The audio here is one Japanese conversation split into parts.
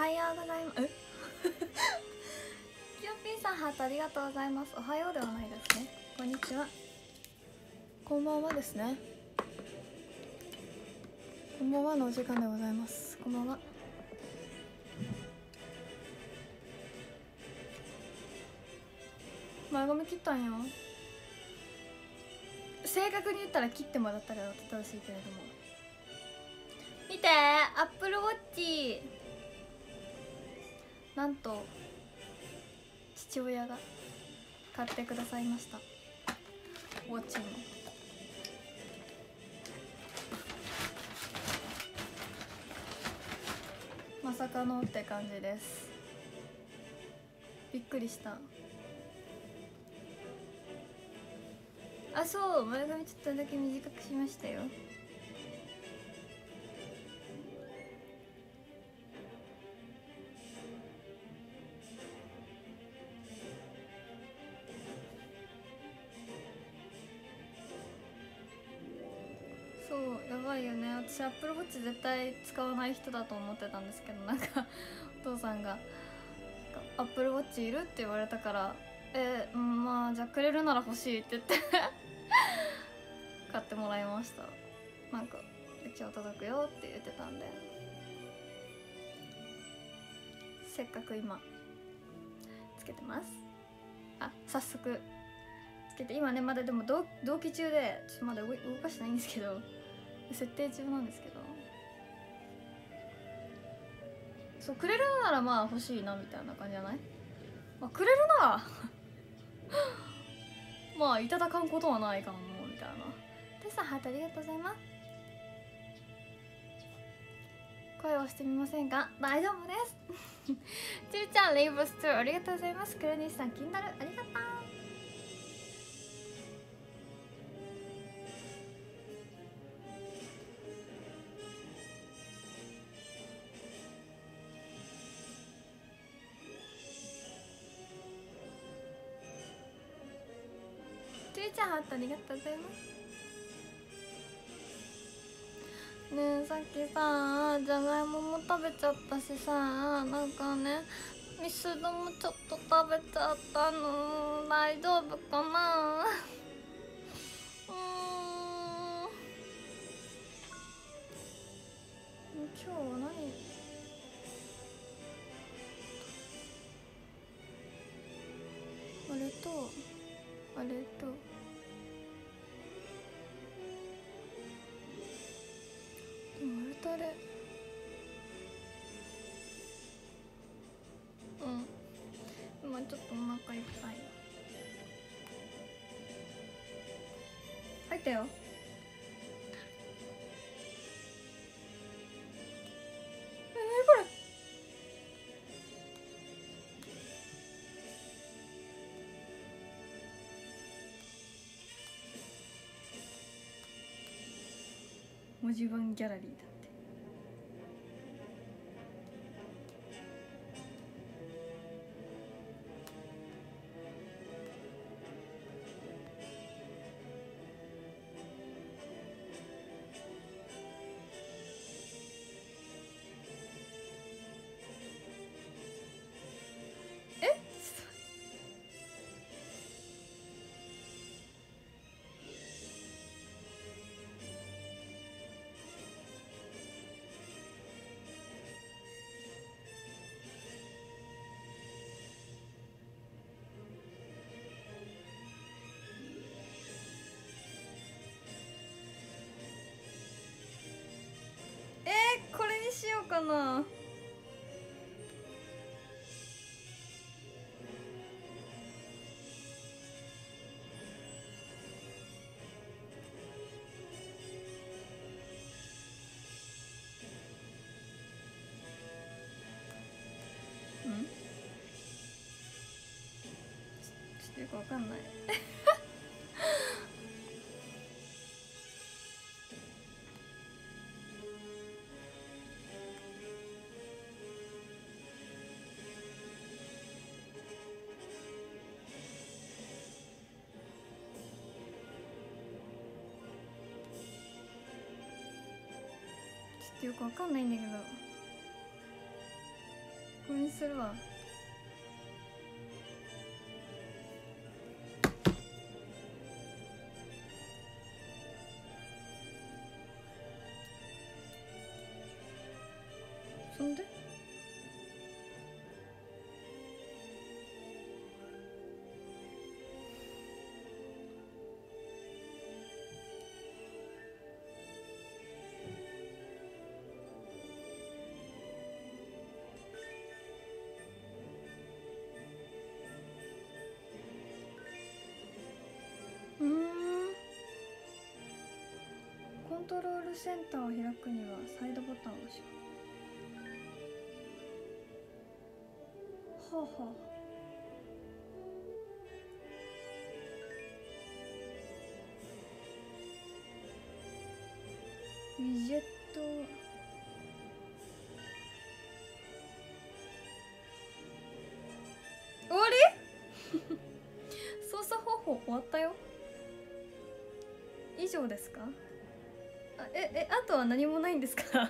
ようございます。キヨピーさんハートありがとうございます。おはようではないですね。こんにちは。こんばんはですね。こんばんはのお時間でございます。こんばんは。前髪切ったんよ。正確に言ったら切ってもらったら正しいけれども、見てアップルウォッチ、なんと父親が買ってくださいました。ウォッチのまさかのって感じです。びっくりした。あ、そう、前髪ちょっとだけ短くしましたよ。そう、やばいよね。私アップルウォッチ絶対使わない人だと思ってたんですけど、なんかお父さんが「アップルウォッチいる?」って言われたから「まあじゃあくれるなら欲しい」って言って買ってもらいました。なんか「うちは届くよ」って言ってたんで、せっかく今つけてます。あ、早速つけて、今ねまだでも同期中でちょっとまだ動かしてないんですけど、設定中なんですけど、そうくれるならまあ欲しいなみたいな感じじゃない？まあ、くれるならまあいただかんことはないかもみたいな。テさんハートありがとうございます。声をしてみませんか？大丈夫ですちゅうちゃんレイブストゥーありがとうございます。クラニスさん気になるありがとう。ちゅうちゃんハートありがとうございます。ねえ、さっきさじゃがいもも食べちゃったしさ、なんかねミスドもちょっと食べちゃったの。大丈夫かな今日は何、あれとあれとでもあれとあれ、今ちょっとお腹いっぱい。入ったよ。これ文字盤ギャラリーだって。これにしようかな。ちょっとよくわかんないちょっとよくわかんないんだけど。 信するわ。そんでコントロールセンターを開くにはサイドボタンを押しはあはあ。ウィジェット終わり操作方法終わったよ。以上ですか？あとは何もないんですか？おーい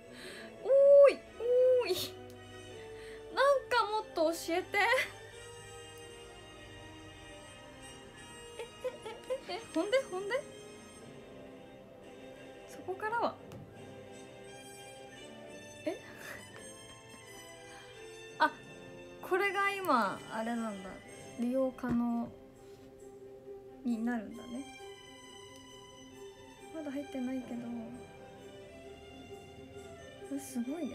おーい、なんかもっと教えて。ほんでそこからはあ、これが今あれなんだ、利用可能になるんだね。まだ入ってないけど、これすごいね。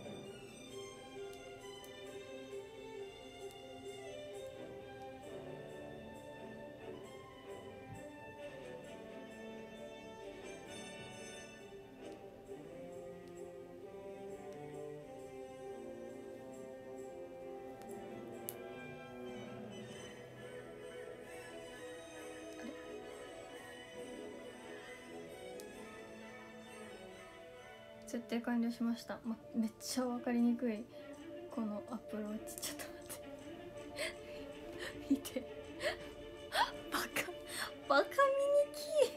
設定完了しました。めっちゃ分かりにくいこのアプローチ。ちょっと待って見てバカ見にき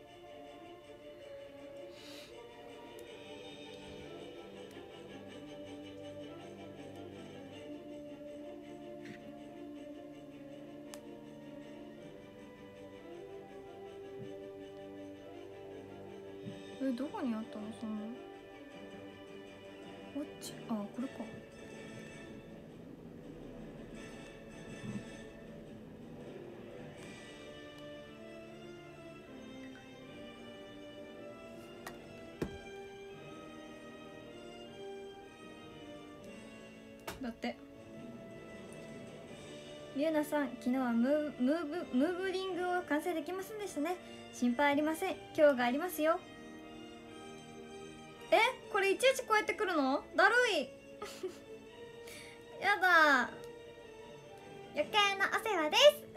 どこにあったのそんな。こっち、あ、これか。だってリュウナさん、昨日はムーブリングを完成できませんでしたね。心配ありません、今日がありますよ。これいちいちこうやってくるのだるいやだ、余計なお世話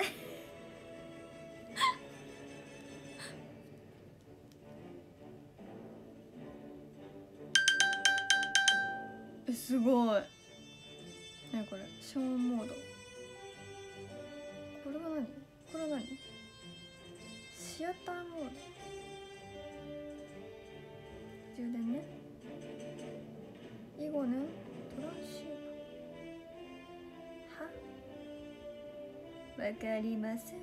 ですすごい。何これ、ショーンモード。これは何？これは何？シアターモード。充電ね。以後ね、トランシーバー。わかりません。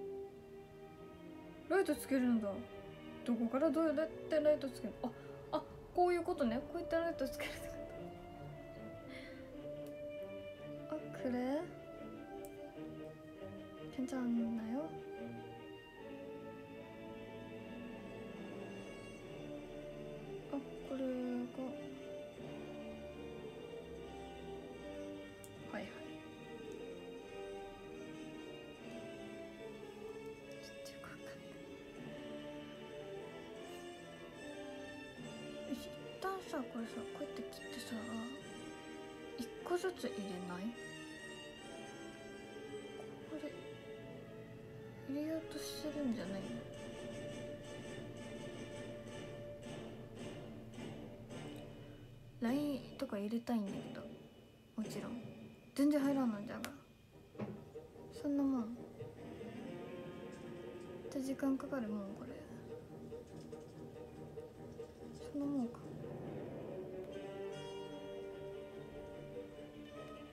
ライトつけるんだ。どこからどうやってライトつけるの？あ、こういうことね。こういったライトつけるってこと。그래 괜찮나요? 그리고 하이 하이 진짜 가깝네. 일단 사, 그래서 그때 기트 사 1個ずつ入れない？これ入れようとしてるんじゃないの？LINE とか入れたいんだけど、もちろん全然入らんのじゃが、そんなもんって時間かかるもんこれ。そんなもんか。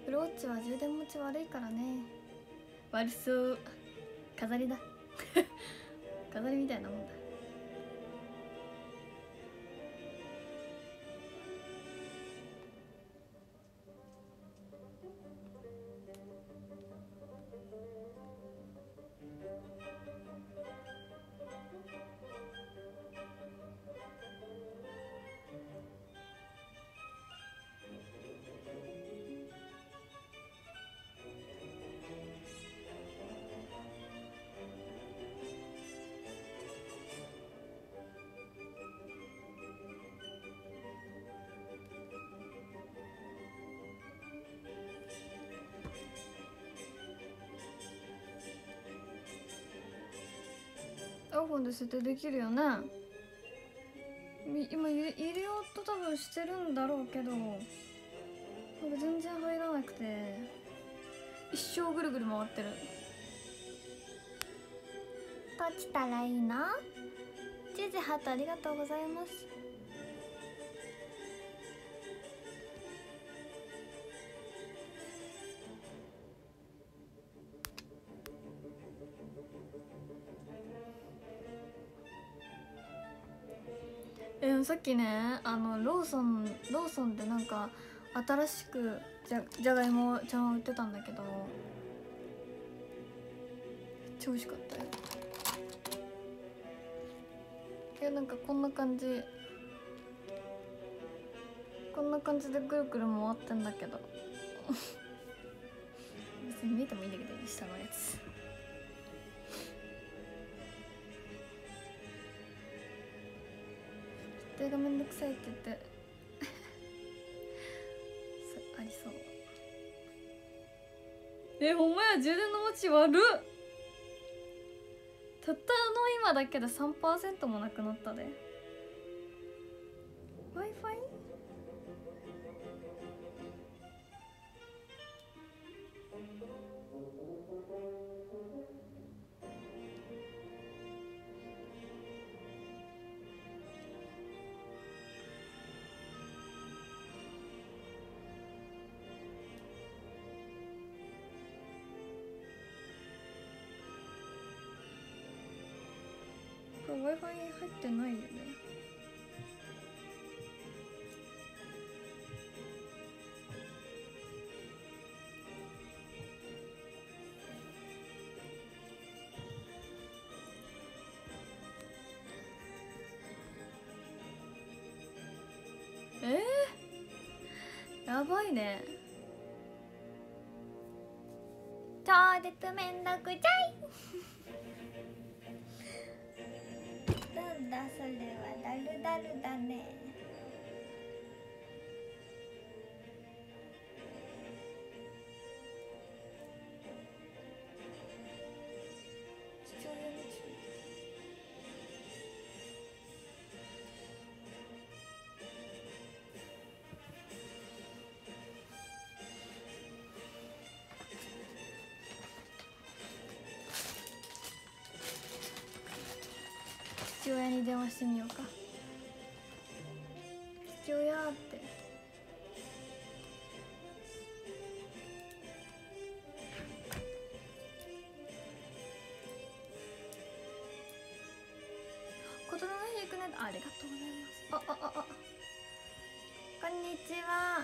プルウォッチは充電持ち悪いからね。悪そう。飾りだ飾りみたいなもんだ。iPhone で設定できるよね。今入れようと多分してるんだろうけど、なんか全然入らなくて一生ぐるぐる回ってる。立ちたらいいな。ジェジハートありがとうございます。さっきねローソンでなんか新しくじゃがいもちゃんを売ってたんだけど、めっちゃ美味しかったよ。なんかこんな感じでぐるぐる回ってんだけど別に見えてもいいんだけど、下のやつ。設定がめんどくさいって言ってありそう。ほんまや、充電の持ち悪っ。たった今だけで 3% もなくなったで。 Wi-Fi？ これ Wi-Fi 入ってないよね。やばいね。超絶めんどくちゃいなんだそれは、だるだるだね。父親の父親に電話してみようか。父親って。琴の日行くね。ありがとうございます。こんにちは。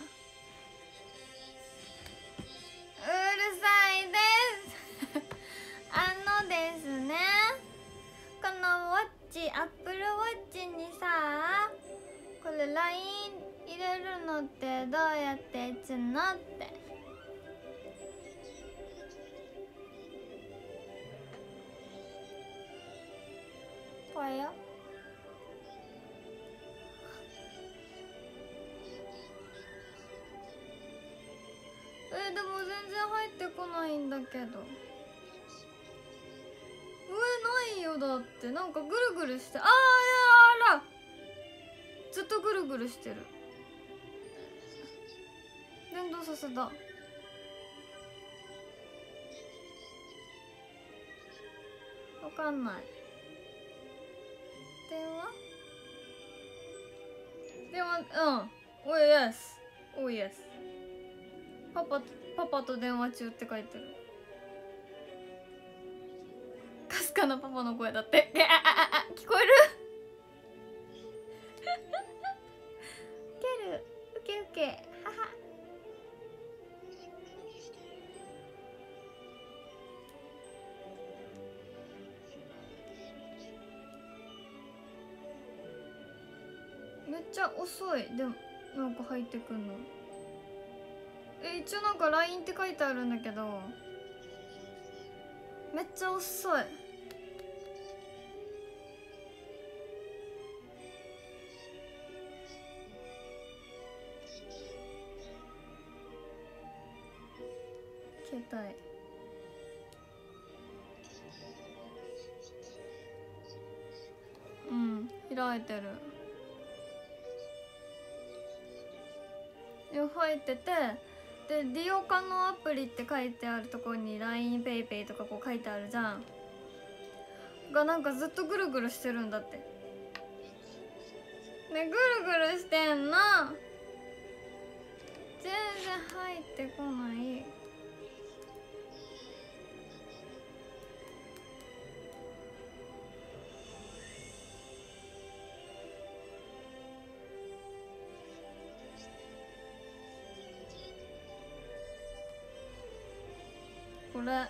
うるさいですですね、このウォッチ、アップルウォッチにさ、これ LINE 入れるのってどうやって打つのって。これよ。でも全然入ってこないんだけど。ないよ。だってなんかぐるぐるして、あらずっとぐるぐるしてる。連動させた。わかんない。電話。おい、イエス。おい、イエス。パパパと電話中って書いてる。かすかなパパの声だって。聞こえる？ウケる、ウケウケ、はは。めっちゃ遅い。でもなんか入ってくんの。一応なんか LINE って書いてあるんだけどめっちゃ遅い。携帯開いてる。入ってて、で利用可能アプリって書いてあるところに LINEPayPay とかこう書いてあるじゃんが、なんかずっとぐるぐるしてるんだって。ね、ぐるぐるしてんの。全然入ってこない。これ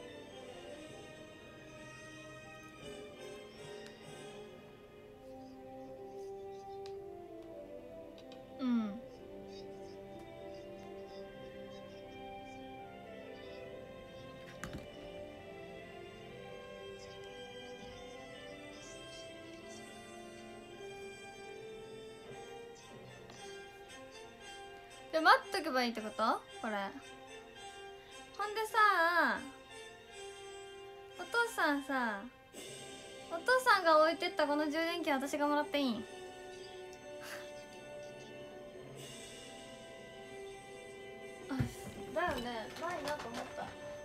で待っとけばいいってこと？これほんでさ、お父さんさ、お父さんが置いてったこの充電器私がもらっていいん？あ、だよね、ないなと思った。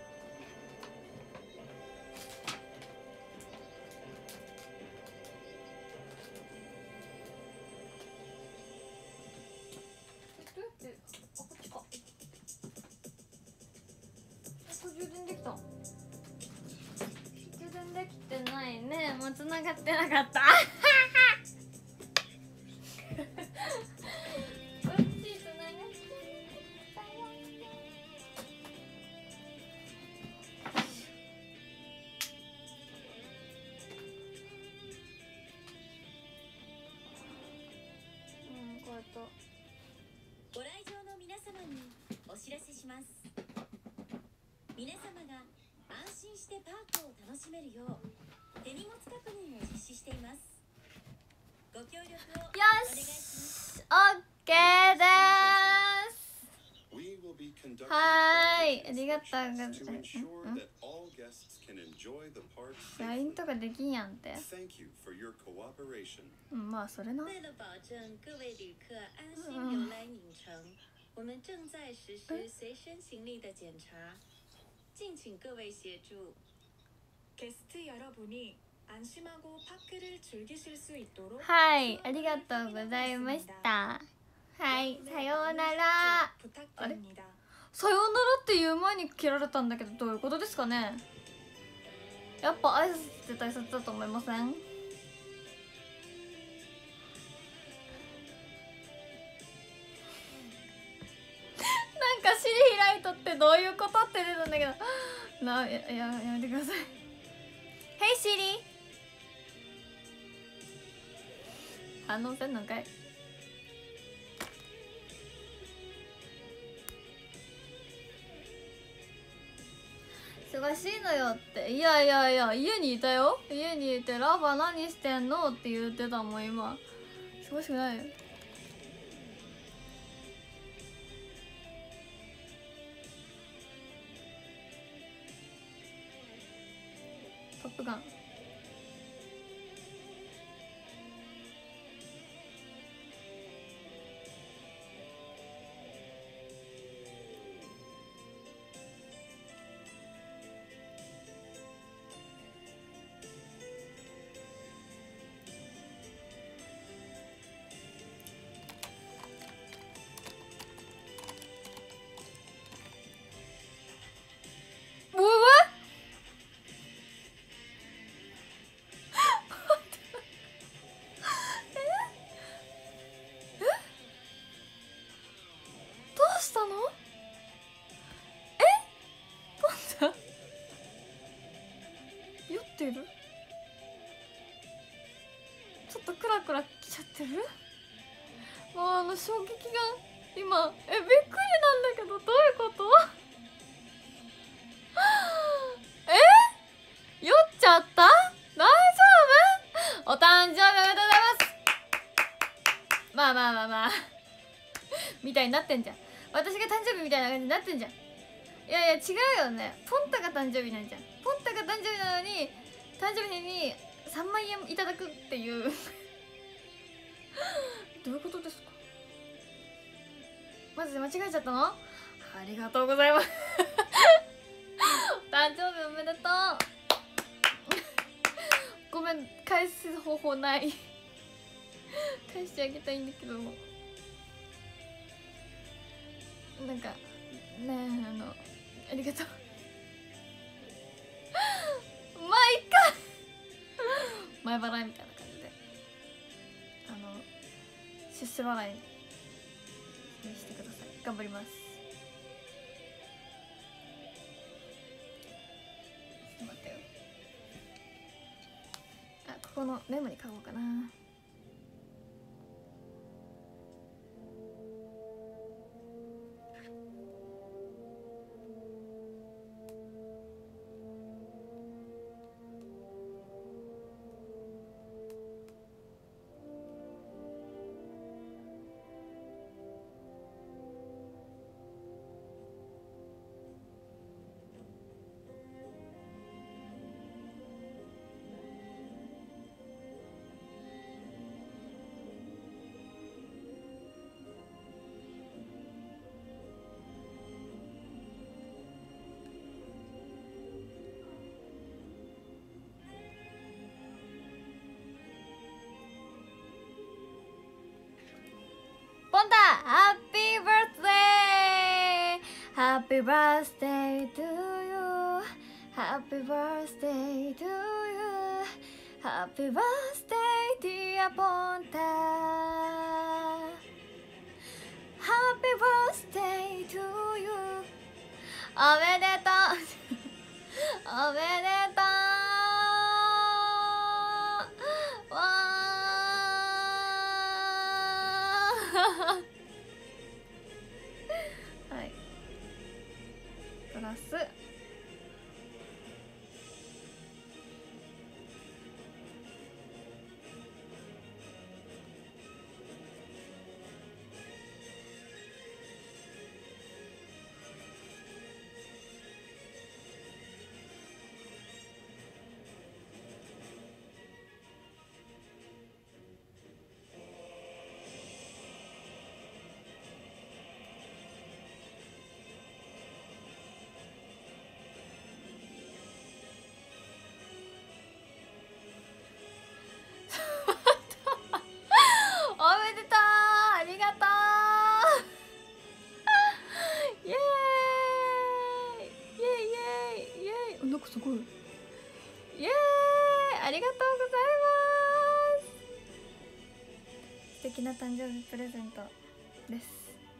充電できた。充電できてないね。もう繋がってなかった。 ご来場の皆様にお知らせします。皆様が安心してパークを楽しめるよう手荷物確認を実施しています。ご協力をお願いします。 オッケーです。はい、ありがとうございます。LINE とかできんやんって。まあそれな。 为了保证各位旅客安心游览影城，我们正在实施随身行李的检查，敬请各位协助。 はい、ありがとうございました。はい、さようなら。あれ、さようならって言う前に切られたんだけど、どういうことですかね。やっぱ挨拶って大切だと思いません？なんか尻開いとってどういうことって出たんだけどやめてください。Hey Siri、 反応せんのかい。忙しいのよって。いやいやいや、家にいたよ。家にいてラバ何してんのって言ってたもん。今忙しくないよ。トップガン。 ちゃってる。もう衝撃が今びっくりなんだけど、どういうこと？酔っちゃった？大丈夫？お誕生日おめでとうございます。まあまあまあまあみたいになってんじゃん。私が誕生日みたいな感じになってんじゃん。いやいや違うよね。ポンタが誕生日なんじゃん。ポンタが誕生日なのに誕生日に3万円いただくっていうどういうことですか？マジで間違えちゃったの？ありがとうございます誕生日おめでとうごめん、返す方法ない返してあげたいんだけど、なんかねえ、ありがとうまあいっか前払いみたいな感じで出世払いにしてください。頑張ります。ちょっと待ってよ。あ、ここのメモに書こうかな。ポンタ、ハッピーバースデー、ハッピーバースデートゥーユー、ハッピーバースデートゥーユー、ハッピーバースデーディアポンタ、ハッピーバースデートゥーユー、おめでとうおめでとうわはい、プラスおめでとう、ありがとうイエーイイエイイエイイエイ、なんかすごいイエーイ、ありがとうございます。素敵な誕生日プレゼントです。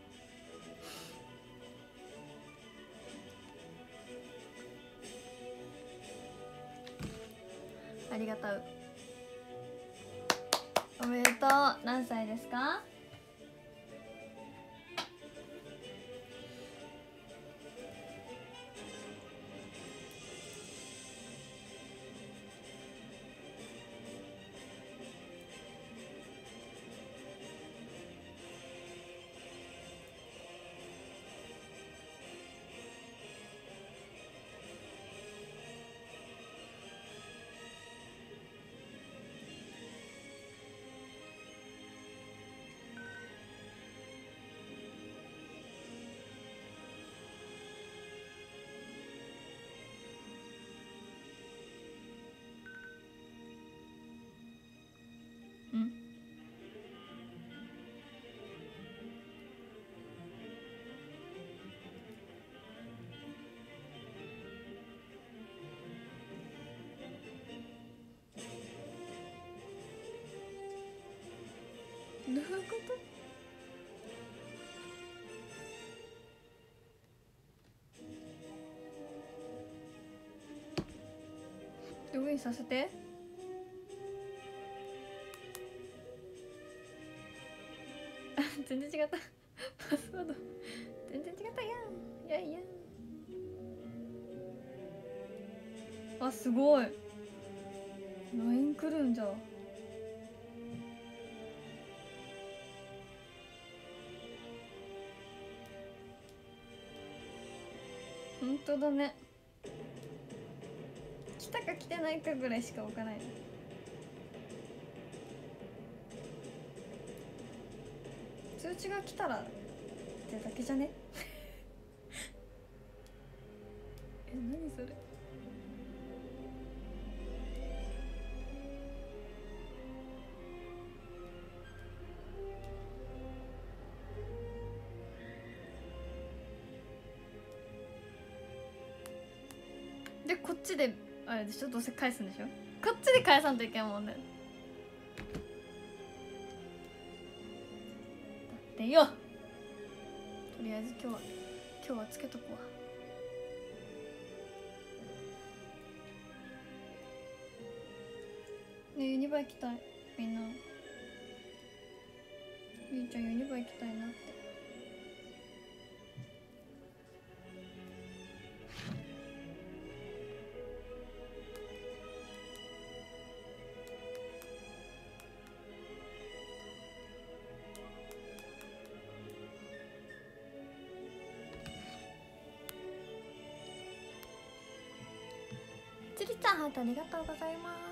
ありがとう、おめでとう。何歳ですか？ん？どういうこと？ログインさせて。 全然違ったパスワード全然違ったやんいやいやあすごい LINE 来るんじゃほんとだね来たか来てないかぐらいしか置かない通知が来たらってだけじゃね何それでこっちであれでしょどうせ返すんでしょこっちで返さんといけんもんねだってよとりあえず今日はつけとくわねユニバ行きたいみんなみーちゃんユニバ行きたいなってちりちゃんハートありがとうございます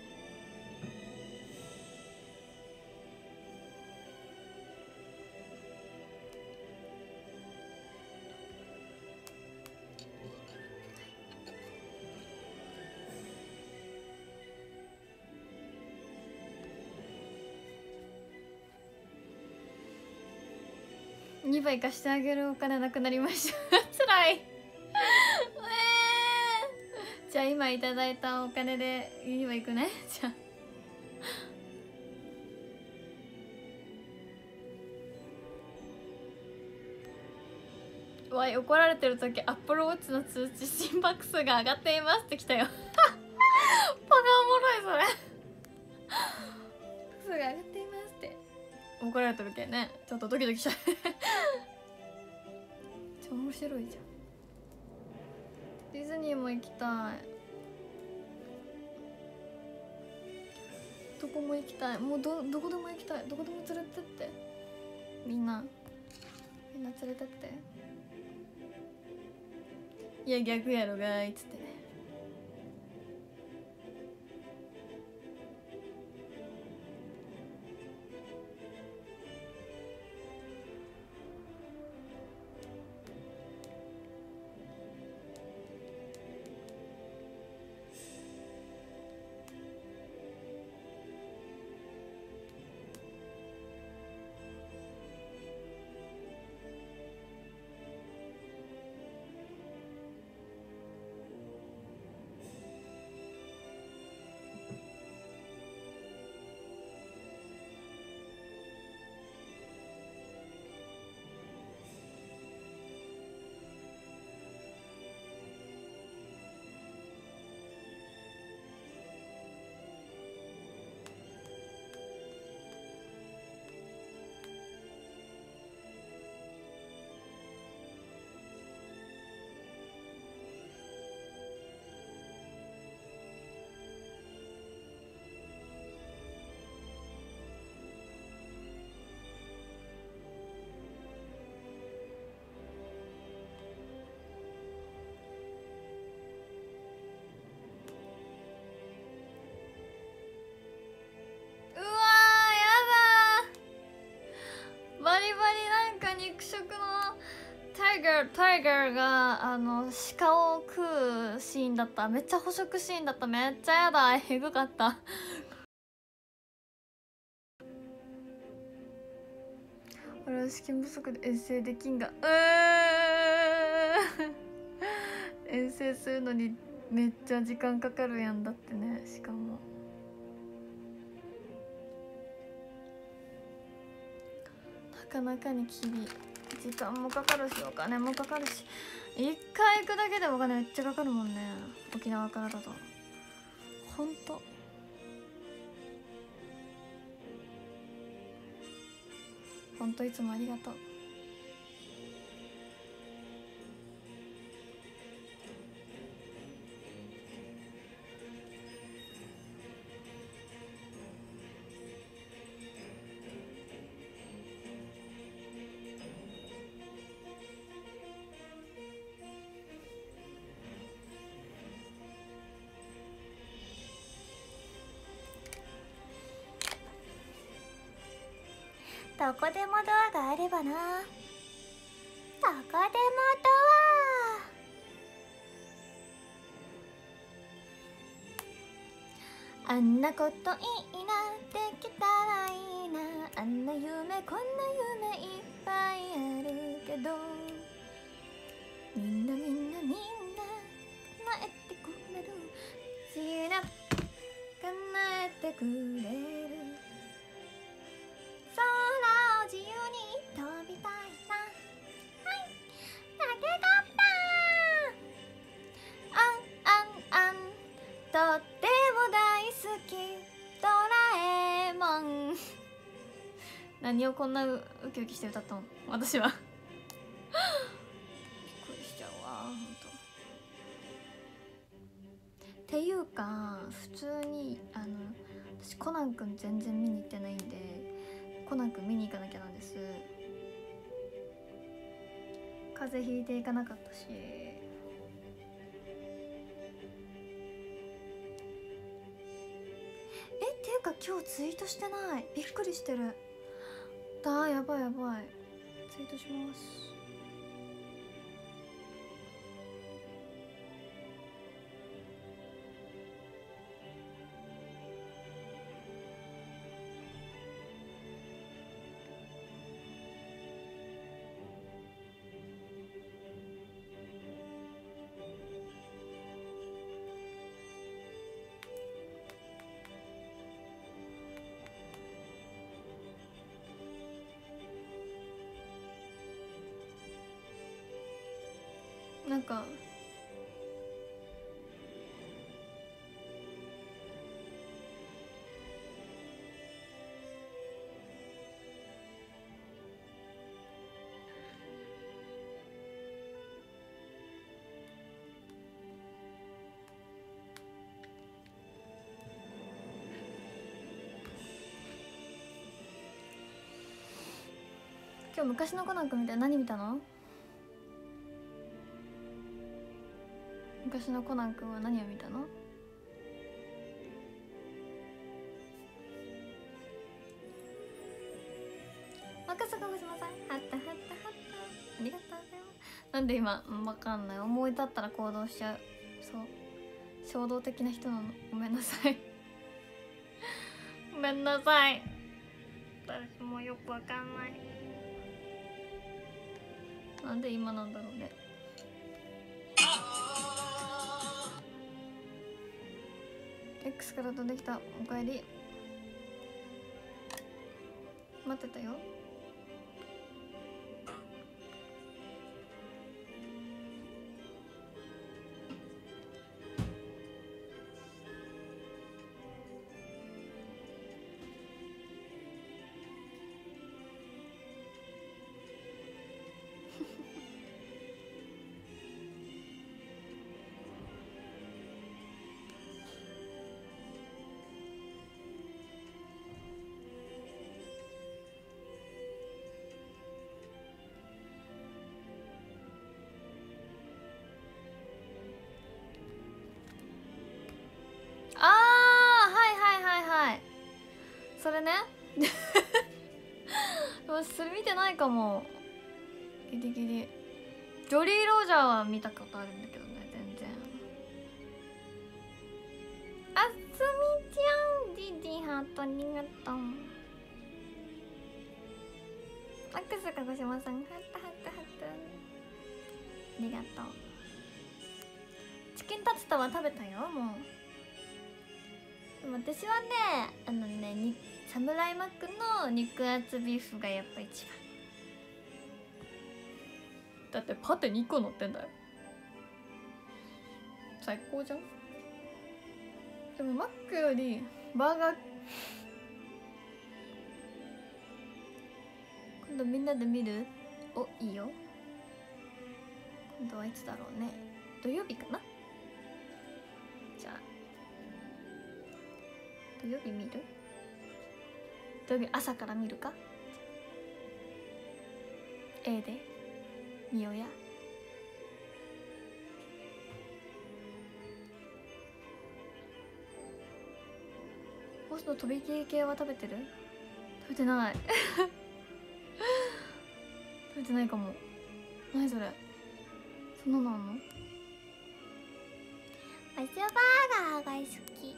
2倍貸してあげるお金なくなりましたつらいじゃあ今いただいたお金でユニバ行くねじゃあわい怒られてる時アップルウォッチの通知心拍数が上がっていますってきたよバカおもろいそれ数が上がっていますって怒られてるけんねちょっとドキドキしちゃう超面白いじゃんディズニーも行きたいどこも行きたいもうどこでも行きたいどこでも連れてってみんな連れてっていや逆やろがいっつってねバリバリなんか肉食のタイガーが鹿を食うシーンだった。めっちゃ捕食シーンだった。めっちゃやだ、えぐかった俺は資金不足で遠征できんが遠征するのにめっちゃ時間かかるやんだってね。しかもなかなかに厳い。時間もかかるしお金もかかるし、一回行くだけでお金めっちゃかかるもんね、沖縄からだと。ほんとほんといつもありがとう。 どこでもドアがあればな。どこでもドア。あんなこといいな、できたらいいな。あんな夢こんな夢いっぱいあるけど、みんな叶えてくれる。不思議な叶えてくれる。空を自由に飛びたいな。はい、タケコプター。あんとっても大好きドラえもん。 何をこんなウキウキして歌ったの私はびっくりしちゃうわほんと。っていうか普通に私コナンくん全然見に行ってないんで、コナンくん見に行かなきゃなんです。風邪ひいていかなかったし。っていうか今日ツイートしてない。びっくりしてる。やばいやばい。ツイートします。なんか今日昔のコナン君みたいな。何見たの？昔のコナン君は何を見たの？若狭小島さん、はったはったはった、ありがとうございます。なんで今わかんない。思い立ったら行動しちゃう。そう衝動的な人なの。ごめんなさいごめんなさい。私もよくわかんない。なんで今なんだろうね。X から飛んできた。おかえり。待ってたよ。それね私それ見てないかも。ギリギリジョリー・ロジャーは見たことあるんだけどね。全然。あすみちゃん、ディディハートありがとう。アクス鹿児島さん、ハットハットハットありがとう。チキンタツタは食べたよもう。でも私はねサムライマックの肉厚ビーフがやっぱ一番。だってパテ2個乗ってんだよ。最高じゃん。でもマックよりバーガー今度みんなで見る？お、いいよ。今度はいつだろうね。土曜日かな。じゃあ土曜日見る？土曜日朝から見るか。A で見ようや。ボスの飛び切り系は食べてる？食べてない食べてないかも。何それ、そんなのあんの？ モスバーガーが好き。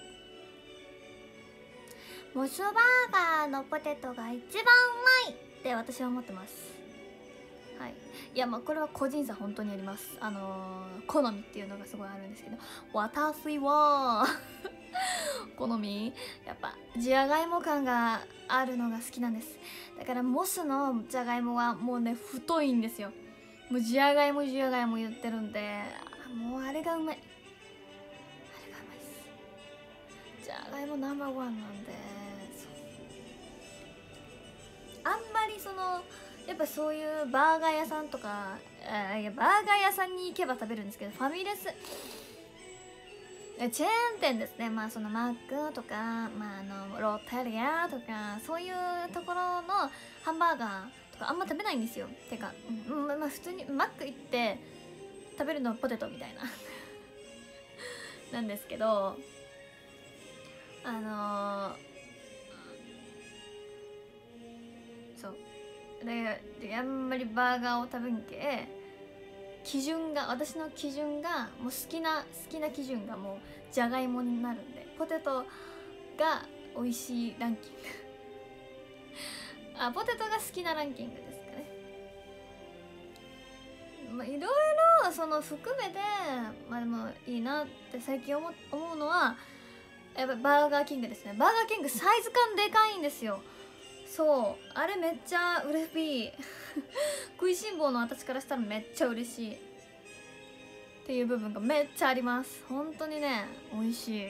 モスバーガーのポテトが一番うまいって私は思ってます。はい、いやまあこれは個人差本当にあります。好みっていうのがすごいあるんですけど、私は好みやっぱじゃがいも感があるのが好きなんです。だからモスのじゃがいもはもうね太いんですよ。もうじゃがいも言ってるんで、もうあれがうまい、あれがうまいです。じゃがいもナンバーワンなんで、あんまりそのやっぱそういうバーガー屋さんとか、いやバーガー屋さんに行けば食べるんですけど、ファミレスチェーン店ですね。まあそのマックとか、まあロッテリアとかそういうところのハンバーガーとかあんま食べないんですよ。てか、まあ普通にマック行って食べるのはポテトみたいななんですけど、そうであんまりバーガーを食べんけ、基準が、私の基準がもう好きな基準がもうじゃがいもになるんで、ポテトが美味しいランキングポテトが好きなランキングですかね。まあいろいろその含めて、まあでもいいなって最近思うのはやっぱバーガーキングですね。バーガーキングサイズ感でかいんですよ。そう、あれめっちゃ嬉しい食いしん坊の私からしたらめっちゃ嬉しいっていう部分がめっちゃあります。本当にね美味しい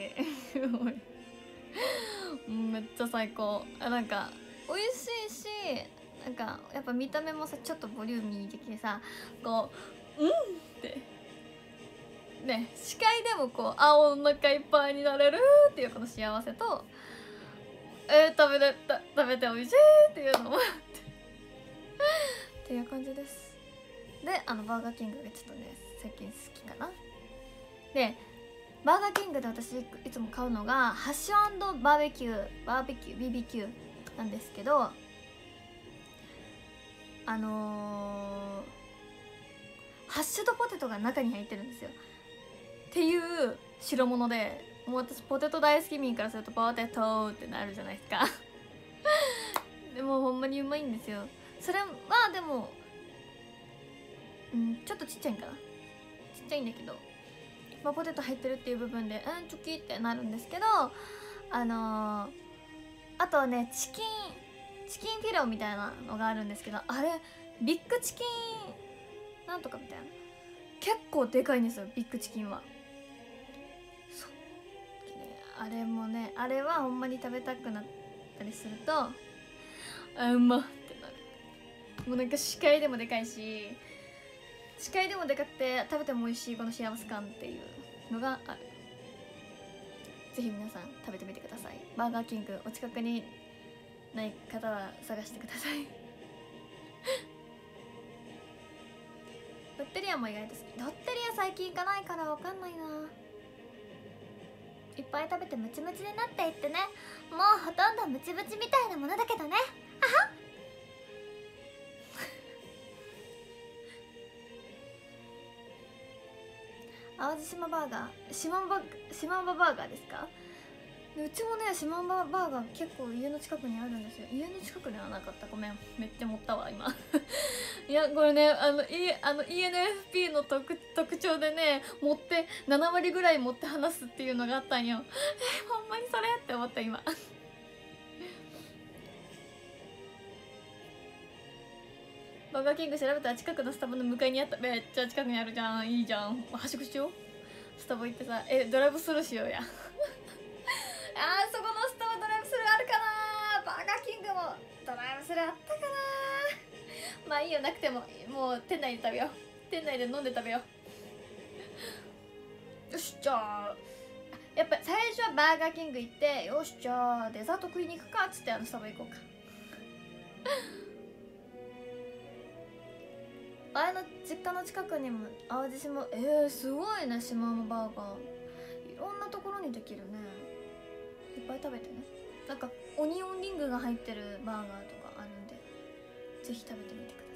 めっちゃ最高。なんか美味しいし、なんかやっぱ見た目もさちょっとボリューミー的でさ、こうってね、視界でもこうお腹いっぱいになれるっていうこの幸せと、食べて美味しいっていうのもあってっていう感じです。でバーガーキングがちょっとね最近好きかな。でバーガーキングで私いつも買うのがハッシュ&バーベキュー BBQ なんですけど、ハッシュドポテトが中に入ってるんですよっていう代物で、もう私ポテト大好き民からするとポテトってなるじゃないですかでもほんまにうまいんですよ。それはでもちょっとちっちゃいんかな、ちっちゃいんだけど、まあ、ポテト入ってるっていう部分でチョキってなるんですけど、あとはねチキンフィレオみたいなのがあるんですけど、あれビッグチキンなんとかみたいな、結構でかいんですよビッグチキンは。そうあれもね、あれはほんまに食べたくなったりするとうまってなる。もうなんか視界でもでかいし、視界でもでかくて食べても美味しいこの幸せ感っていうのがある。ぜひ皆さん食べてみてください。バーガーキングお近くにない方は探してくださいロッテリアも意外と好き。ロッテリア最近行かないから分かんないな。 いっぱい食べてムチムチになっていってね、もうほとんどムチムチみたいなものだけどね。 淡路島バーガー、島ンババーガーですか。うちもね島ンババーガー結構家の近くにあるんですよ。家の近くにはなかった、ごめん、めっちゃ持ったわ今いやこれねENFP の特徴でね、持って7割ぐらい持って話すっていうのがあったんよほんまにそれって思った今バーガーキング調べたら近くのスタバの向かいにあった。めっちゃ近くにあるじゃん、いいじゃん。はしごしよう。スタバ行ってさ、ドライブスルーしようやそこのスタバドライブスルーあるかな。バーガーキングもドライブスルーあったかな。 まあいいよ、なくてももう店内で食べよう、店内で飲んで食べよう。よし、じゃあやっぱ最初はバーガーキング行って、よしじゃあデザート食いに行くかっつってスタバ行こうか。あれの実家の近くにも淡路島、すごいね、島のバーガーいろんなところにできるね。いっぱい食べてね。なんかオニオンリングが入ってるバーガーとかあるんで、ぜひ食べてみてくださ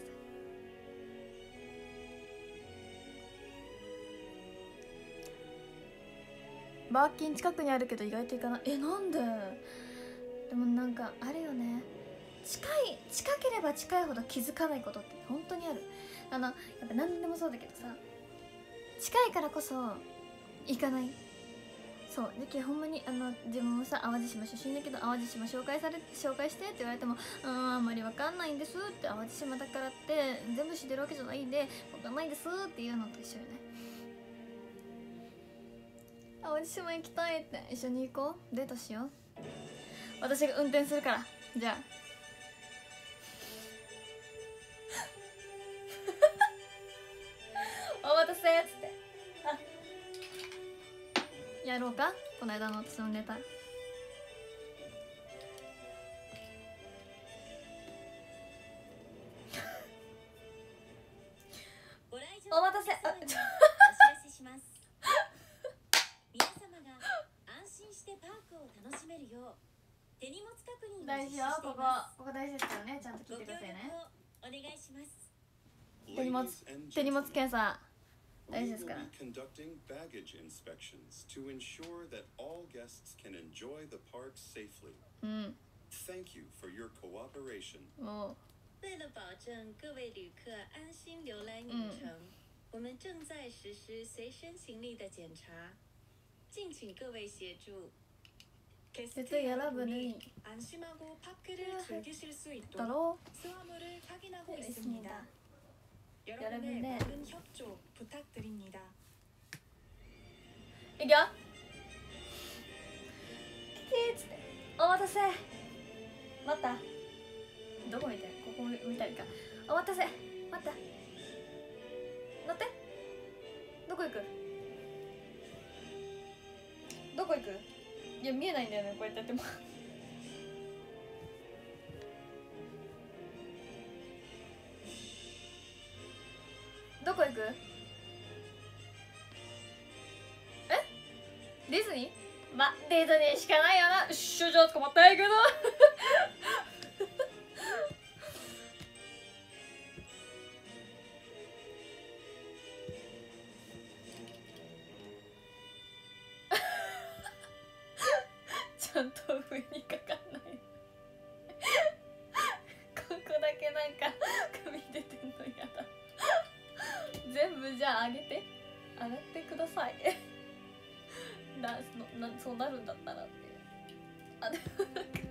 い。バーキン近くにあるけど意外と行かない。なんで？でもなんかあれよね、近ければ近いほど気づかないことって本当にある。やっぱ何でもそうだけどさ、近いからこそ行かない。そうだけどほんまに自分もさ淡路島出身だけど、淡路島紹介してって言われてもあんまり分かんないんですって、淡路島だからって全部知ってるわけじゃないんで分かんないですっていうのと一緒よね。淡路島行きたいって、一緒に行こう、デートしよう。私が運転するから。じゃあお待たせっつって、やろうか、この間の私のネタ。お待たせ。 お知らせします。皆様が安心してパークを楽しめるよう手荷物確認を大事よ、 実施していこます。 こ大事ですからね、ちゃんと聞いてくださいね。 ご協力をお願いします。 手荷物検査大事ですから。 We will be conducting baggage inspections to ensure that all guests can enjoy the park safely. Thank you for your cooperation. 为了保证各位旅客安心游览影城，我们正在实施随身行李的检查，敬请各位协助。 여러분이 안심하고 파크를 즐기실 수 있도록 따로 수화물을 확인하고 있습니다. 있습니다. 여러분의 많은 협조 부탁드립니다. 이겨. 키키. お待たせ。待った。どこ見てる？ここ見たいか。お待たせ。待った。乗って。どこ行く？どこ行く？いや見えないんだよね、こうやってやっても。どこ行く？ディズニー？ディズニーしかないよな。じゃあ捕まったんやけど。ちゃんと上にかかんない。ここだけなんか髪出てんのやだ。全部じゃあ上げがってください。そうなるんだったらっていう。でもなんか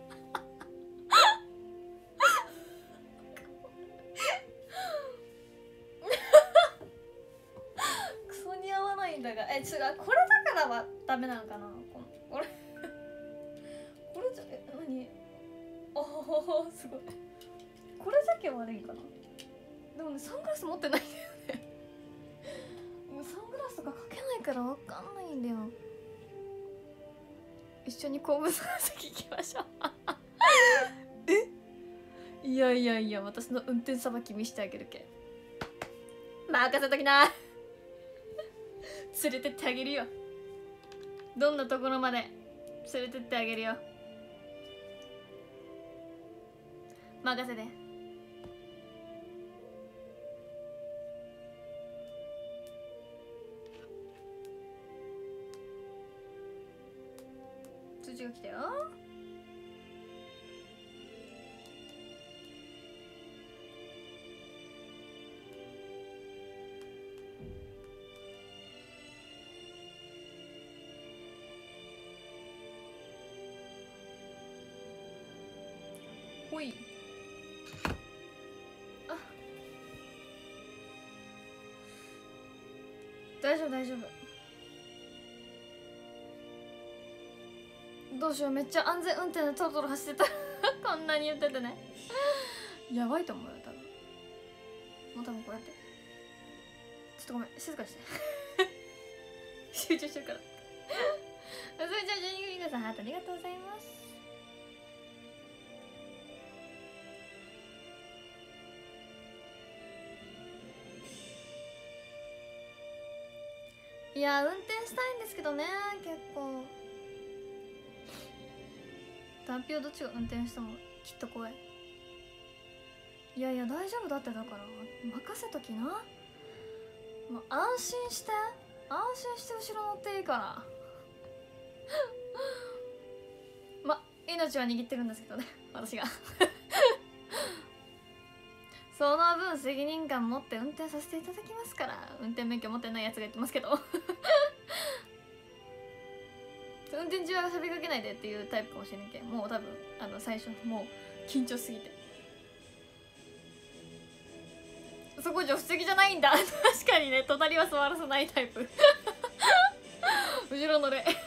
クソ似合わないんだが、違う、これだからはダメなのかな。これじゃ何？おお、すごい。これだけ悪いかな。でもね、サングラス持ってないんだよね。サングラスとかかけないからわかんないんだよ。一緒に後部座席行きましょう。いや、私の運転さばき見してあげるけ。任せときな。連れてってあげるよ。どんなところまで連れてってあげるよ。任せて。通知が来たよ。ほい。大丈夫。どうしよう、めっちゃ安全運転でトロトロ走ってた。こんなに言っててね。やばいと思うよ、多分。 もう多分こうやって、ちょっとごめん静かにして集中してるからそれじゃあジョニーグリングさんハートありがとうございます。いや運転したいんですけどね、結構単品をどっちが運転してもきっと怖い。いやいや大丈夫だって、だから任せときな。もう安心して後ろ乗っていいからま命は握ってるんですけどね私がその分責任感持って運転させていただきますから。運転免許持ってないやつが言ってますけど運転中は喋りかけないでっていうタイプかもしれんけん、もう多分最初もう緊張しすぎてそこ助手席じゃないんだ確かにね、隣は座らせないタイプ後ろ乗れ確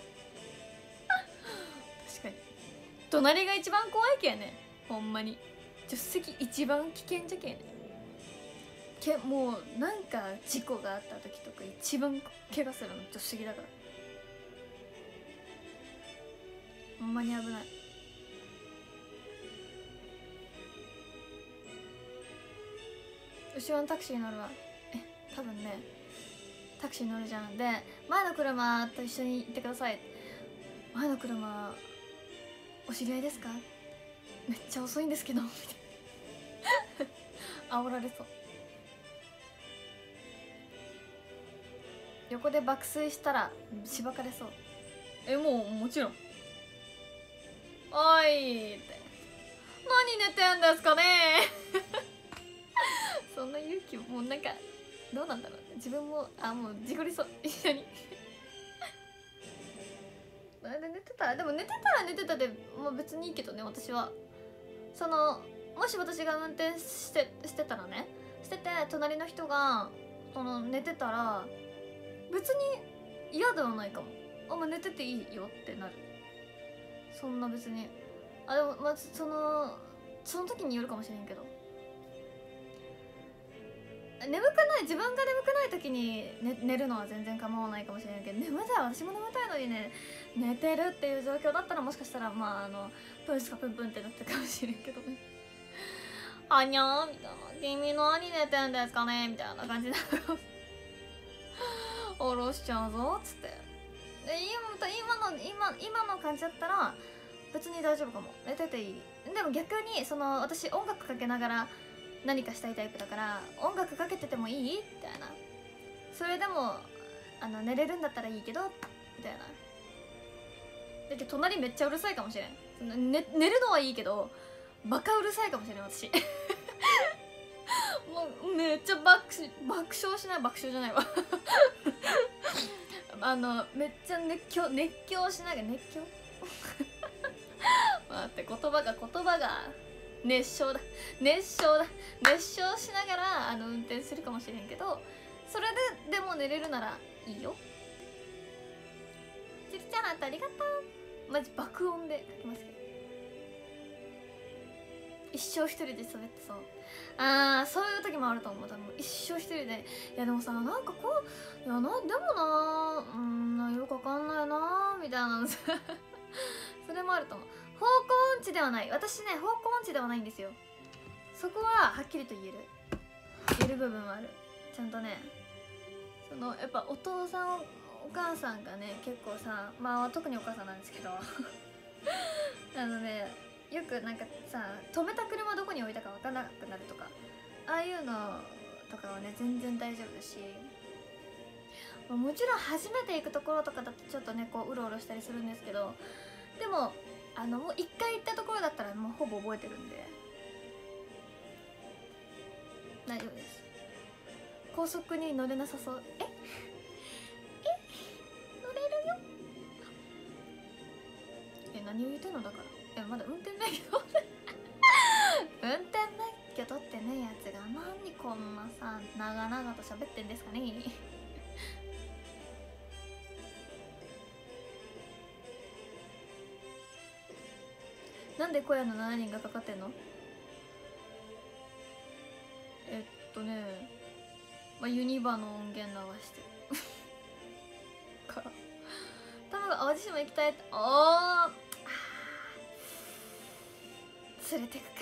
かに隣が一番怖いけんね、ほんまに助手席一番危険じゃけんね。もうなんか事故があった時とか一番怪我するの助手席だから、ほんまに危ない。後ろのタクシー乗るわ。多分ねタクシー乗るじゃん。で前の車と一緒に行ってください。前の車お知り合いですか、めっちゃ遅いんですけどみたいな煽られそう。横で爆睡したらしばかれそう。もちろんおいって何寝てんですかねそんな勇気もうなんかどうなんだろう、自分ももう事故りそう一緒に寝てたでも寝てたでもう別にいいけどね。私はもし私が運転してたらね、してて隣の人が寝てたら別に嫌ではないかも。もう寝てていいよってなる。そんな別にでもまあその時によるかもしれんけど、自分が眠くない時に、寝るのは全然構わないかもしれないけど、私も眠たいのにね寝てるっていう状況だったらもしかしたらプンスかプンプンってなってるかもしれんけどねあにゃーみたいな、君何寝てんですかねみたいな感じになる下ろしちゃうぞっつって。で今の感じだったら別に大丈夫かも、寝てていい。でも逆に私音楽かけながら何かしたいタイプだから、音楽かけててもいいみたいな、それでも寝れるんだったらいいけどみたいな。だって隣めっちゃうるさいかもしれん、寝るのはいいけどバカうるさいかもしれん私もうめっちゃ爆笑しない、爆笑じゃないわめっちゃ熱狂しながら熱狂待って言葉が熱唱しながら運転するかもしれんけど、それでも寝れるならいいよ。ちりちゃんあんたありがとう。マジ爆音で書きますけど、一生一人で喋ってそう。そういう時もあると思う。多分一生一人で、いやでもさ、なんかこう、いやでもなよくわかんないなみたいなそれもあると思う。方向音痴ではない。私ね、方向音痴ではないんですよ。そこははっきりと言える部分はある。ちゃんとね、やっぱお父さんお母さんがね結構さ、特にお母さんなんですけどよくなんかさ、止めた車どこに置いたか分からなくなるとか、ああいうのとかはね全然大丈夫だし、もちろん初めて行くところとかだとちょっとねこううろうろしたりするんですけど、でももう一回行ったところだったらもうほぼ覚えてるんで大丈夫です。高速に乗れなさそう。乗れるよ。何を言ってんのだから。まだ運転免許運転免許取ってねえやつが何こんなさ長々と喋ってんですかねなんで小屋の7人がかかってんの？ ユニバの音源流してるから多分淡路島行きたいって連れてくか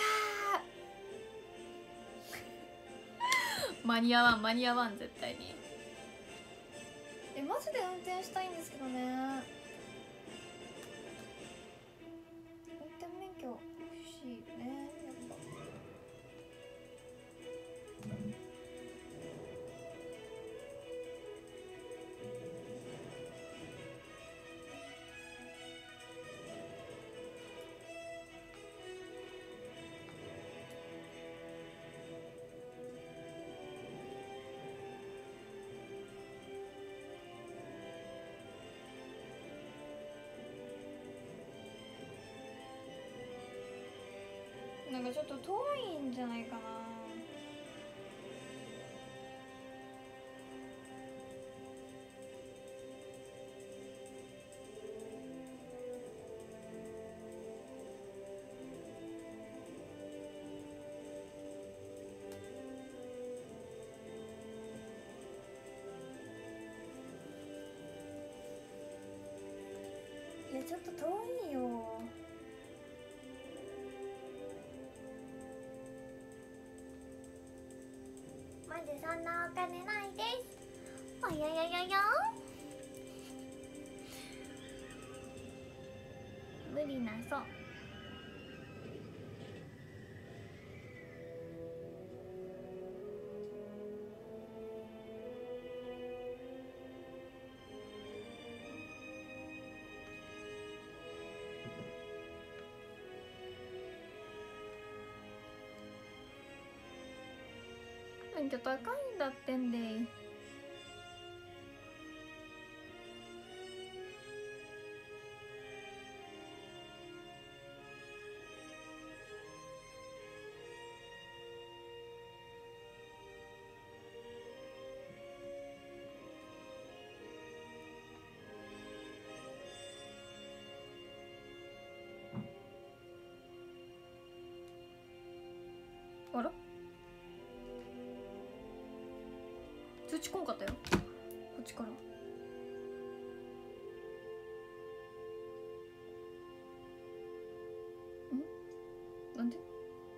間に合わん間に合わん絶対に。マジで運転したいんですけどね。運転免許欲しいよねやっぱ。なんかちょっと遠いんじゃないかな。いやちょっと遠いよ。マジそんなお金ないです。おやややや無理なそう。免許高いんだってんで。あら通知こんかったよこっちから。なんで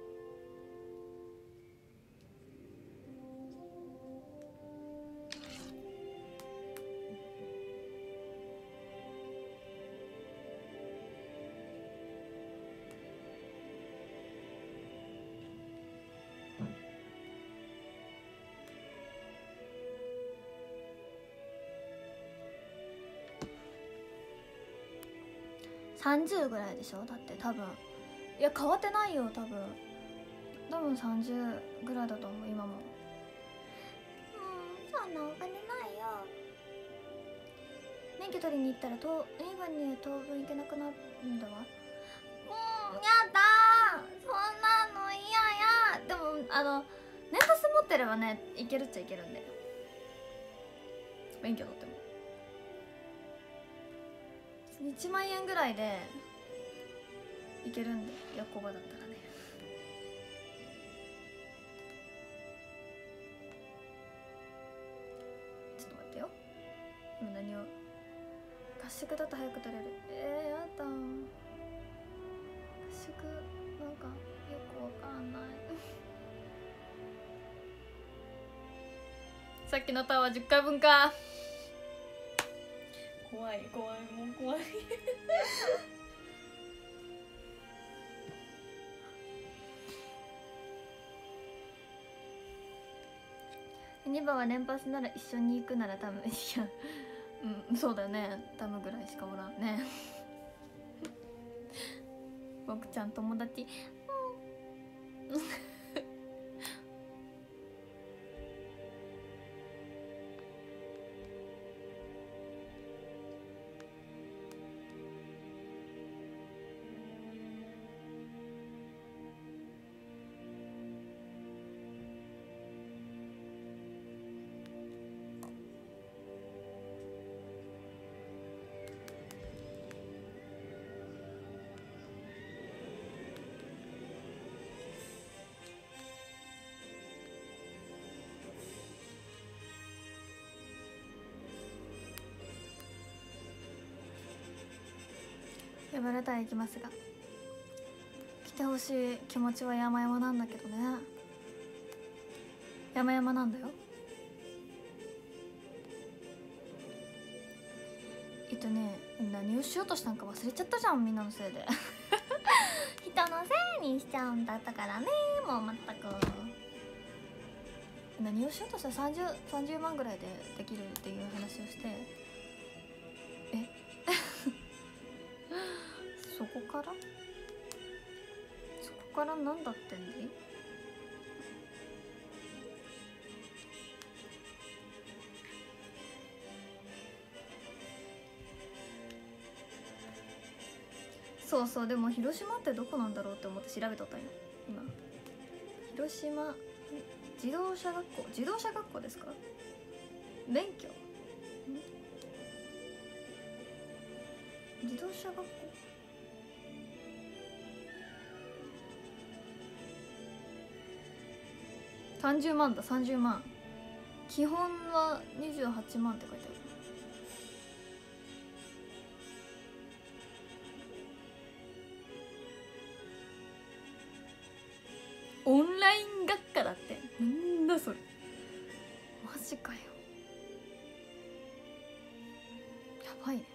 30ぐらいでしょだって多分。いや変わってないよ多分30ぐらいだと思う今も。そんなお金ないよ。免許取りに行ったら2番に当分行けなくなるんだわ。やだそんなの嫌や。でも年パス持ってればねいけるっちゃいけるんで。免許取っても1万円ぐらいでいけるんで、夜行場だったらね。ちょっと待ってよ。今何を合宿だと早く取れる。やだ合宿なんかよくわかんないさっきのタワー10回分か。怖い怖いもう怖い2番は年パスなら一緒に行くなら多分いやそうだよねタムぐらいしかおらんね僕ちゃん友達呼ばれたら行きますが、来てほしい気持ちは山々なんだけどね。山々なんだよ。何をしようとしたんか忘れちゃったじゃん、みんなのせいで人のせいにしちゃうんだったからね。もうまったく何をしようとしたら30万ぐらいでできるっていう話をして、そこからなんだってんで。そうそう、でも広島ってどこなんだろうって思って調べとったんよ今。広島自動車学校ですか？免許？自動車学校30万だ。30万。基本は28万って書いてある。オンライン学科だって。なんだそれ、マジかよ。やばいね。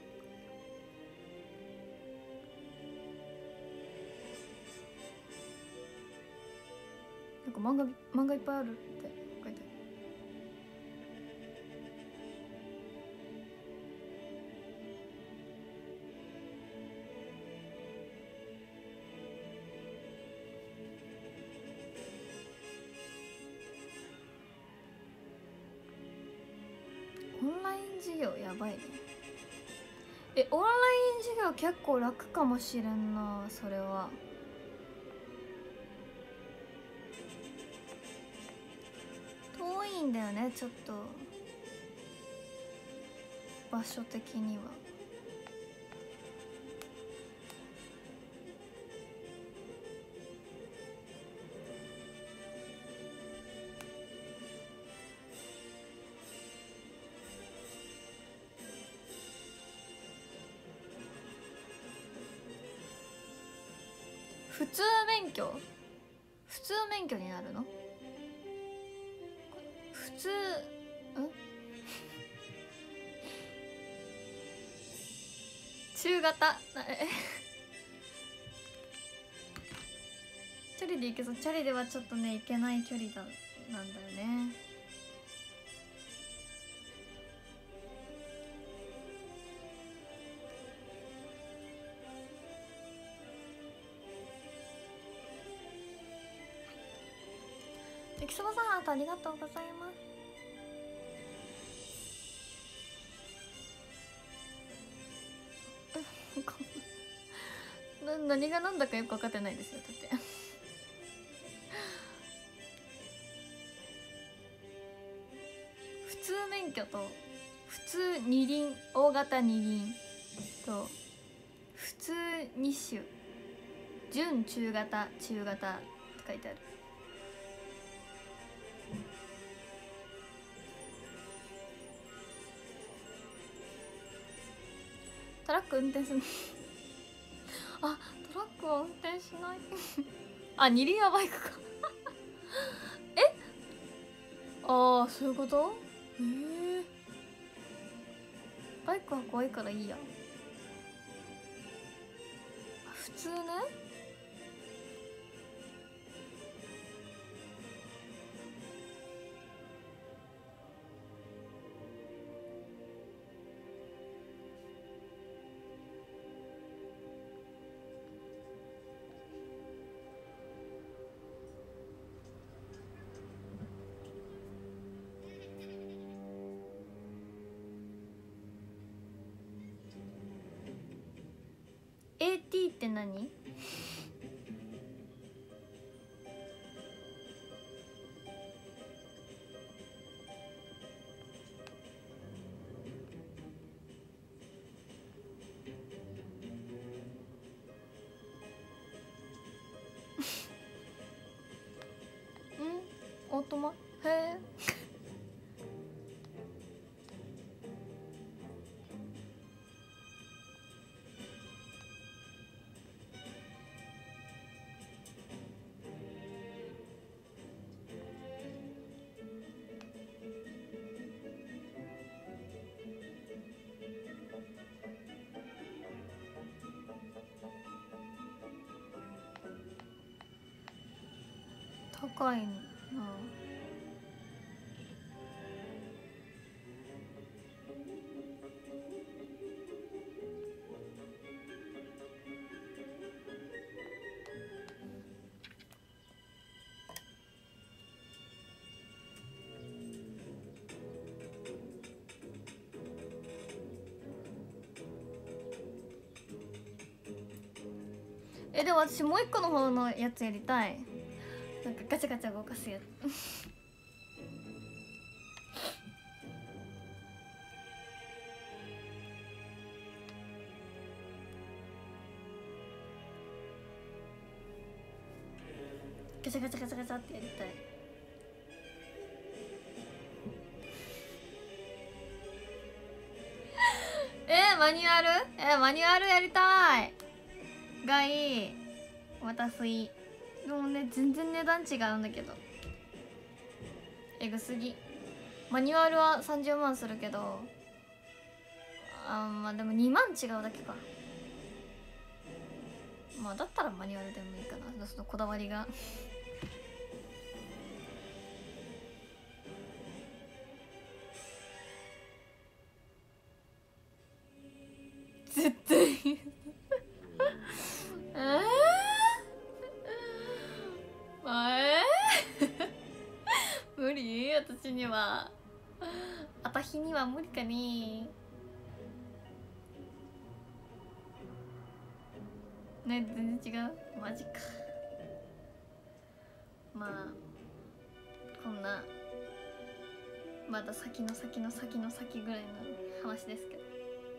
なんか漫画いっぱいあるって書いてある。オンライン授業やばいね。オンライン授業結構楽かもしれんな。それは遠いんだよね、ちょっと場所的には。普通免許になるの？普通中型チャリで行けそう。チャリではちょっとね行けない距離なんだよね。ゆきそばさん、ありがとうございます。何が何だかよく分かってないですよ、だって普通免許と普通二輪、大型二輪と普通二種、準中型、中型って書いてある。トラック運転するあ、トラックは運転しないあ、二輪はバイクかああ、そういうこと？バイクは怖いからいいや。普通ね。AT って何？オートマ？へえ高いな。でも私もう一個の方のやつやりたい。なんかガチャガチャ動かすやつガチャガチャガチャガチャってやりたい。マニュアルマニュアルやりたいがいい。私でもね全然値段違うんだけどエグすぎ。マニュアルは30万するけどまあでも2万違うだけか。まあだったらマニュアルでもいいかな。そのこだわりが絶対無理、私には。私には無理かね。ね、全然違う。マジか。まあこんなまだ先の先の先の先ぐらいの話ですけど。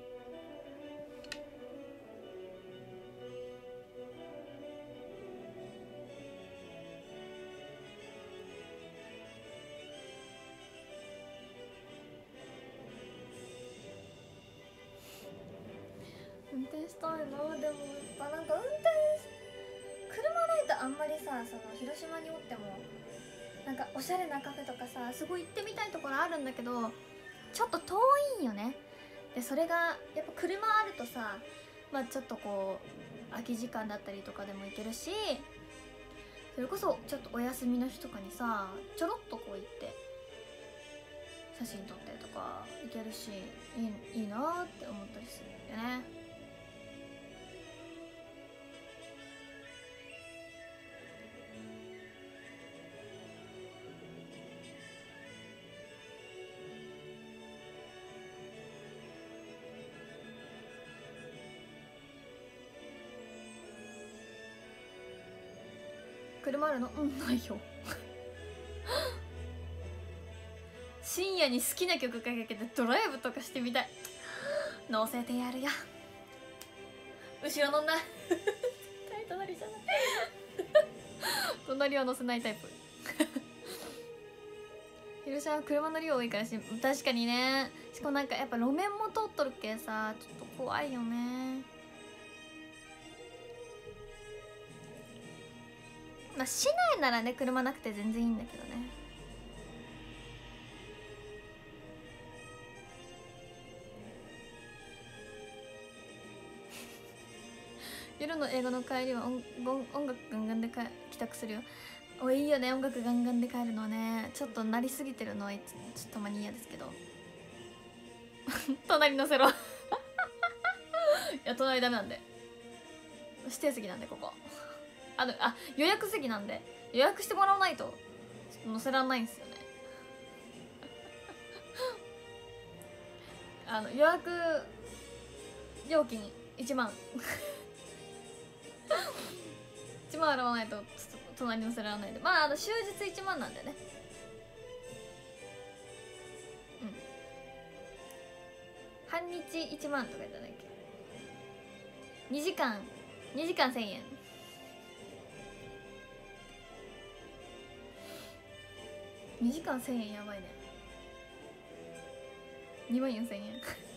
運転したいな。でもやっぱなんか車ないとあんまりさ、その広島におってもなんかおしゃれなカフェとかさすごい行ってみたいところあるんだけどちょっと遠いんよね。でそれがやっぱ車あるとさ、まあちょっとこう空き時間だったりとかでも行けるし、それこそちょっとお休みの日とかにさちょろっとこう行って写真撮ってとか行けるしいいなって思ったりするんだよね。車あるの？ないよ深夜に好きな曲かけてドライブとかしてみたい。乗せてやるよ。後ろ乗んな隣じゃない隣は乗せないタイプ広島は車の量多いからし、確かにね。しかもなんかやっぱ路面も通っとるけさちょっと怖いよね。まあ市内ならね車なくて全然いいんだけどね。夜の映画の帰りは音楽ガンガンで帰宅するよ。おいいよね、音楽ガンガンで帰るのはね。ちょっとなりすぎてるのはちょっとたまに嫌ですけど隣乗せろいや隣ダメなんで、指定席なんでここ予約席なんで予約してもらわないとちょっと乗せらんないんですよね予約料金1万1万払わないと隣に乗せられないんで、まあ終日1万なんでね。半日1万とかじゃないっけ。2時間1000円。2時間1000円やばいね。24000円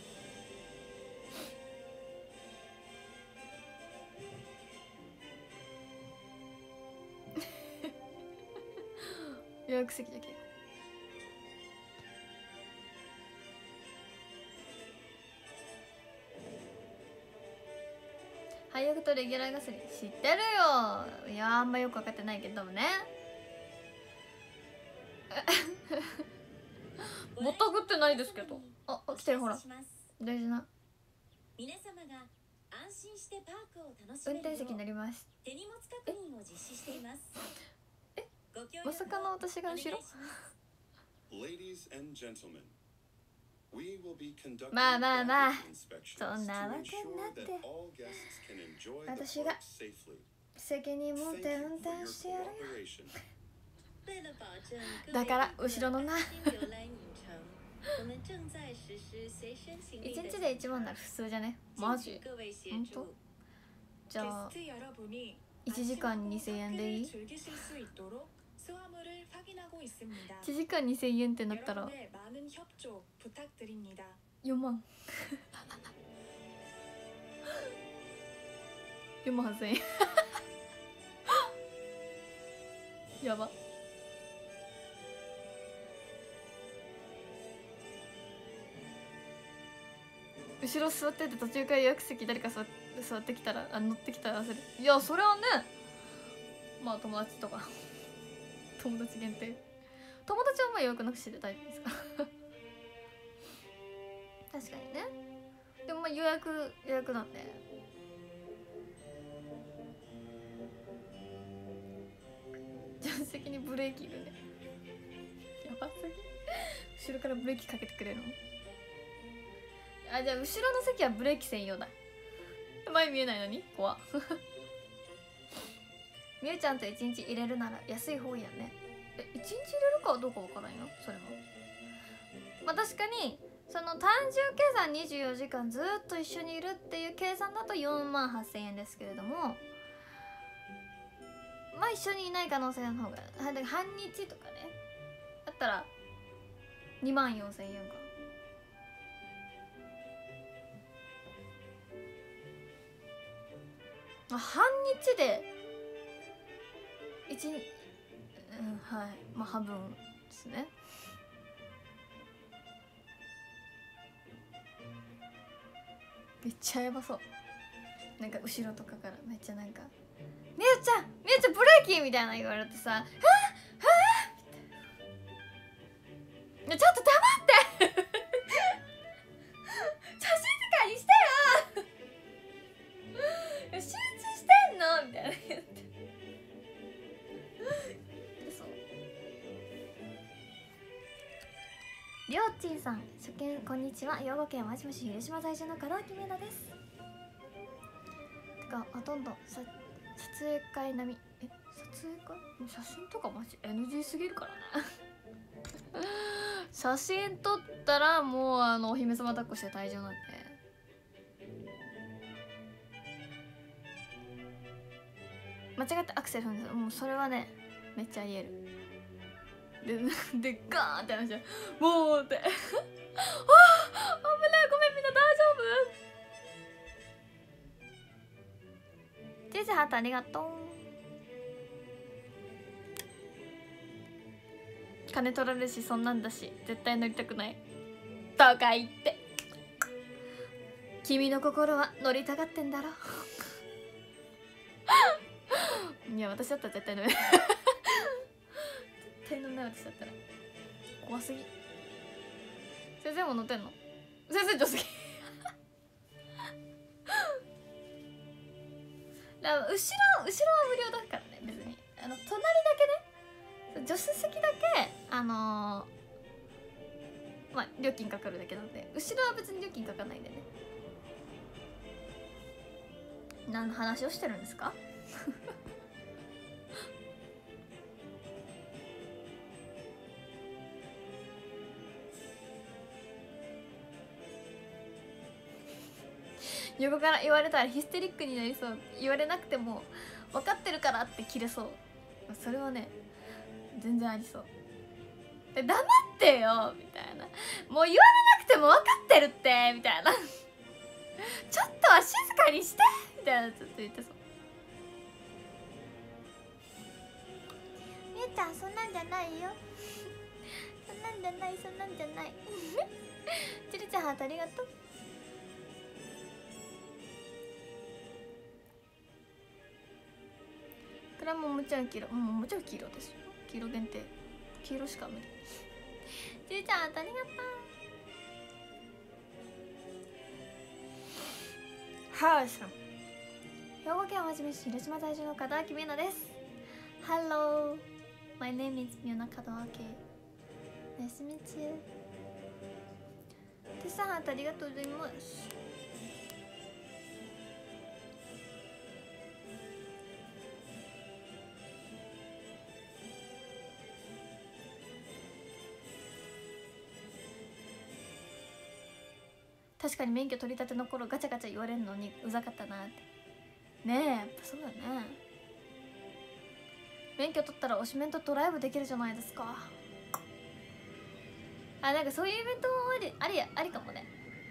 予約席だけ。配役とレギュラーガソリン知ってるよ。いやあんまよく分かってないけどもね。 ないですけど。あ、来てる、ほら大事な皆様が安心してパークを楽し運めるよう転席になります。 手荷物確認を実施しています。ご協力まさかの私が後ろ。 Ladies and gentlemen, we will be conducting まあまあまあ baggage inspections そんなわ to けになって ensure that all guests can enjoy the 私が park safely. 責任持っ Thank て you 運 for your 転してやるよ。 cooperation. 为了保证各だから位顾客後ろのな安心游览影城，我们正在实施随身行李 1 的日で1万なら普通じゃね。マジ。 各位协本助当。じゃあ 게스트 여러분이 1時間2000円でいい？ 즐기실 수 있도록 수화물을 확인하고 있습니다. 1時間2000円ってなったら 여러분의 많은 협조 부탁드립니다. 4万4万8000円やば。後ろ座ってて途中から予約席誰か座ってきたら乗ってきたら焦る。いやそれはね、まあ友達とか友達限定。友達はまあ予約なくして大丈夫ですから確かにね。でもまあ予約なんで。助手席にブレーキいるね。やばすぎ。後ろからブレーキかけてくれるの。あ、じゃあ後ろの席はブレーキ専用だ。前見えないのに怖っみゆちゃんと1日入れるなら安い方やね。1日入れるかどうかわからないのそれも。まあ確かにその単純計算24時間ずっと一緒にいるっていう計算だと4万8000円ですけれども、まあ一緒にいない可能性の方が半日とかねだったら2万4000円か。半日ではい、まあ半分ですね。めっちゃやばそう。なんか後ろとかからめっちゃなんか「みゆちゃんブレーキ!」みたいな言われてさ「はぁはぁ!」みたいな「ちょっと黙って写真とかにしてよ集中してんの?」みたいな言ってそう。りょうちんさん初見こんにちは。兵庫県もしもし広島在住の門脇芽奈です。てかほとんど撮影会並み撮影会写真とかマジ NG すぎるからね写真撮ったらもうお姫様抱っこして退場なんで。間違ってアクセル踏んでもうそれはねめっちゃありえる。でガーンって話してもうってあー危ないごめんみんな大丈夫。ジェジハートありがとう。金取られるしそんなんだし絶対乗りたくないとか言って君の心は乗りたがってんだろいや私だったら絶対乗れない絶対乗れない。私だったら怖すぎ。先生も乗ってんの？先生女子だから後ろは無料だからね別に隣だけね助手席だけまあ料金かかるだけなんで後ろは別に料金かかんないんでね。何の話をしてるんですか横から言われたらヒステリックになりそう。言われなくても分かってるからって切れそう。それはね全然ありそう。で黙ってよみたいなもう言われなくても分かってるってみたいなちょっとは静かにしてみたいなずっと言ってそう。みゆちゃんそんなんじゃないよそんなんじゃないそんなんじゃないちるちゃんハートありがとう。これはもうもちろん黄色、もちろん黄色ですよ。黄色限定黄色しか無理ちるちゃんありがとう。 ハーさん、兵庫県淡路市広島在住の門脇美奈です。 Hello, my name is 美奈門脇。 Nice to meet you。 テッサーハートありがとうございます。確かに免許取り立ての頃ガチャガチャ言われるのにうざかったなってねえ。やっぱそうだね。免許取ったら推しメンとドライブできるじゃないですか。あ、なんかそういうイベントもありかもね。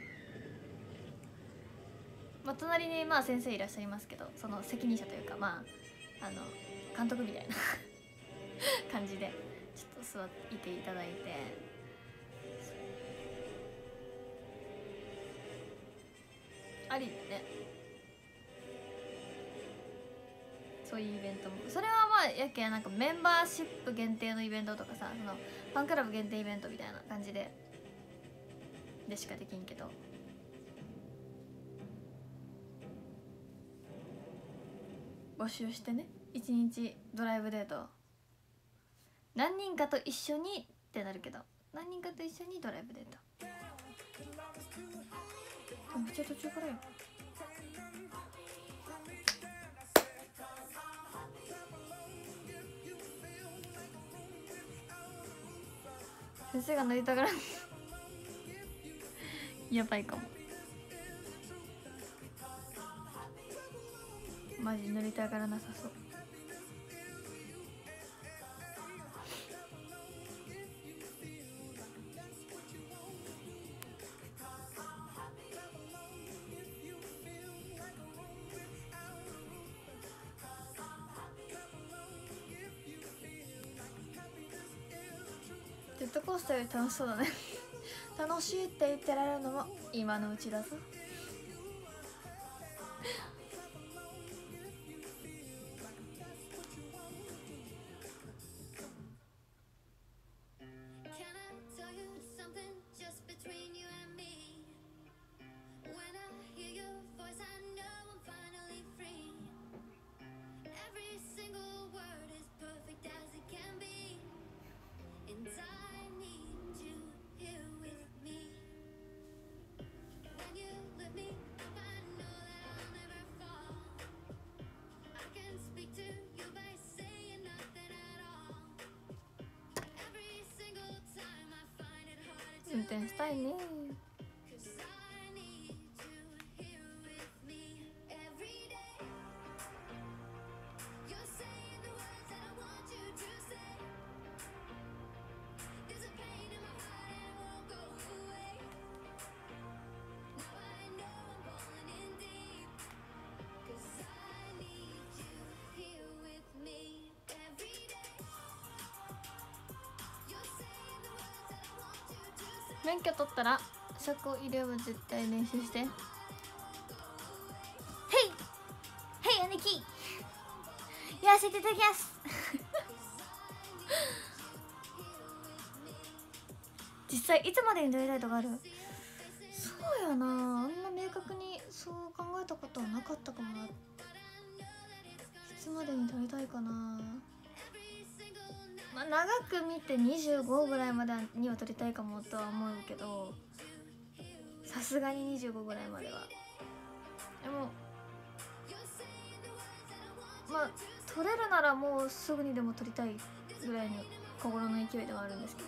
まあ隣にまあ先生いらっしゃいますけど、その責任者というかまあ監督みたいな感じでちょっと座っていただいて、ありだね。そういうイベントも、それはまあやけなんかメンバーシップ限定のイベントとかさ、そのファンクラブ限定イベントみたいな感じでしかできんけど、募集してね、1日ドライブデート何人かと一緒にってなるけど、何人かと一緒にドライブデートめっちゃ途中からよ。先生が乗りたがらやばいかも。マジ乗りたがらなさそう。ジェットコースターより楽しそうだね楽しいって言ってられるのも今のうちだぞ。運転したいね。免許取ったら車庫入れは絶対練習して。ヘイヘイ兄貴やらせていただきます実際いつまでに撮りたいとかある？そうやな、あんな明確にそう考えたことはなかったかもな。いつまでに撮りたいかな。まあ、長く見て25ぐらいまでには撮りたいかもとは思うけど、さすがに25ぐらいまでは。でもまあ撮れるならもうすぐにでも撮りたいぐらいの心の勢いではあるんですけど、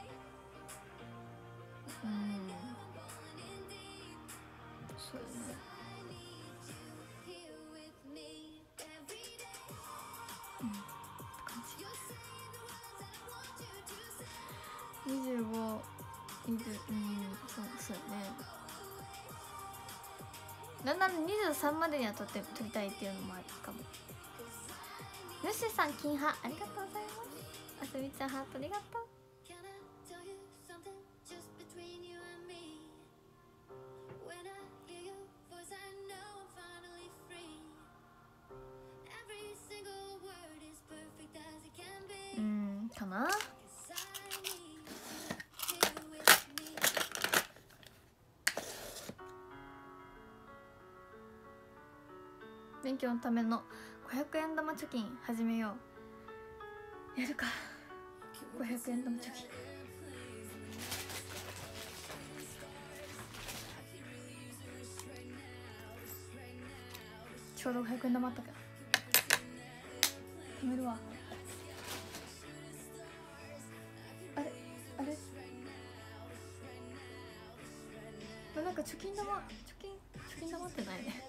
そうね。25、そうね。だんだん23までには撮りたいっていうのもあるかも。ルシさん金派ありがとうございます。あすみちゃんハートありがとう。かな。 勉強のための500円玉貯金始めよう。やるか。500円玉貯金ちょうど500円玉あったから貯めるわ。あれあれ、なんか貯金玉ってないね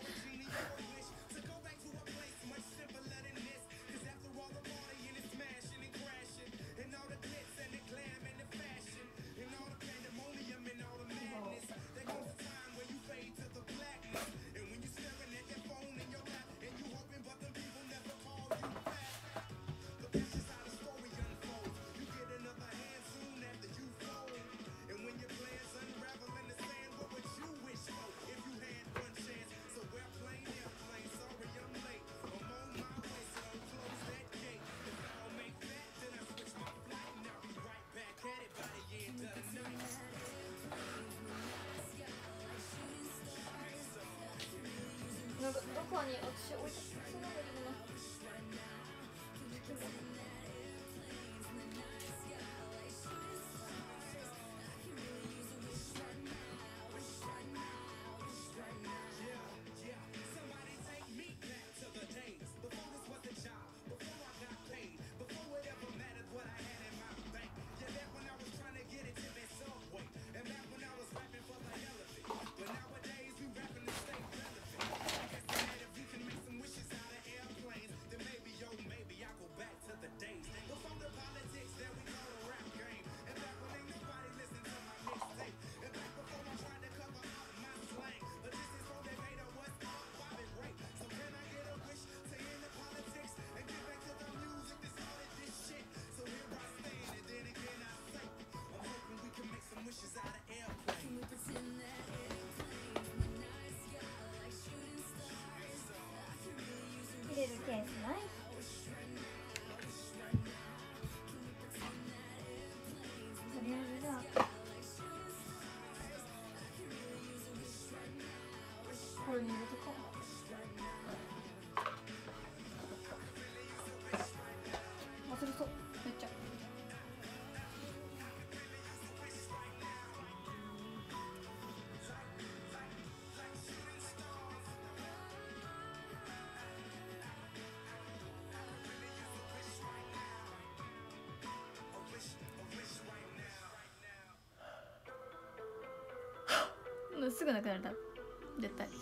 なんかどこに私置いてそうなんだけどな。入れるケースない。とりあえずじゃあこれに入れとこう。忘れそうめっちゃ。すぐなくなるだろ絶対。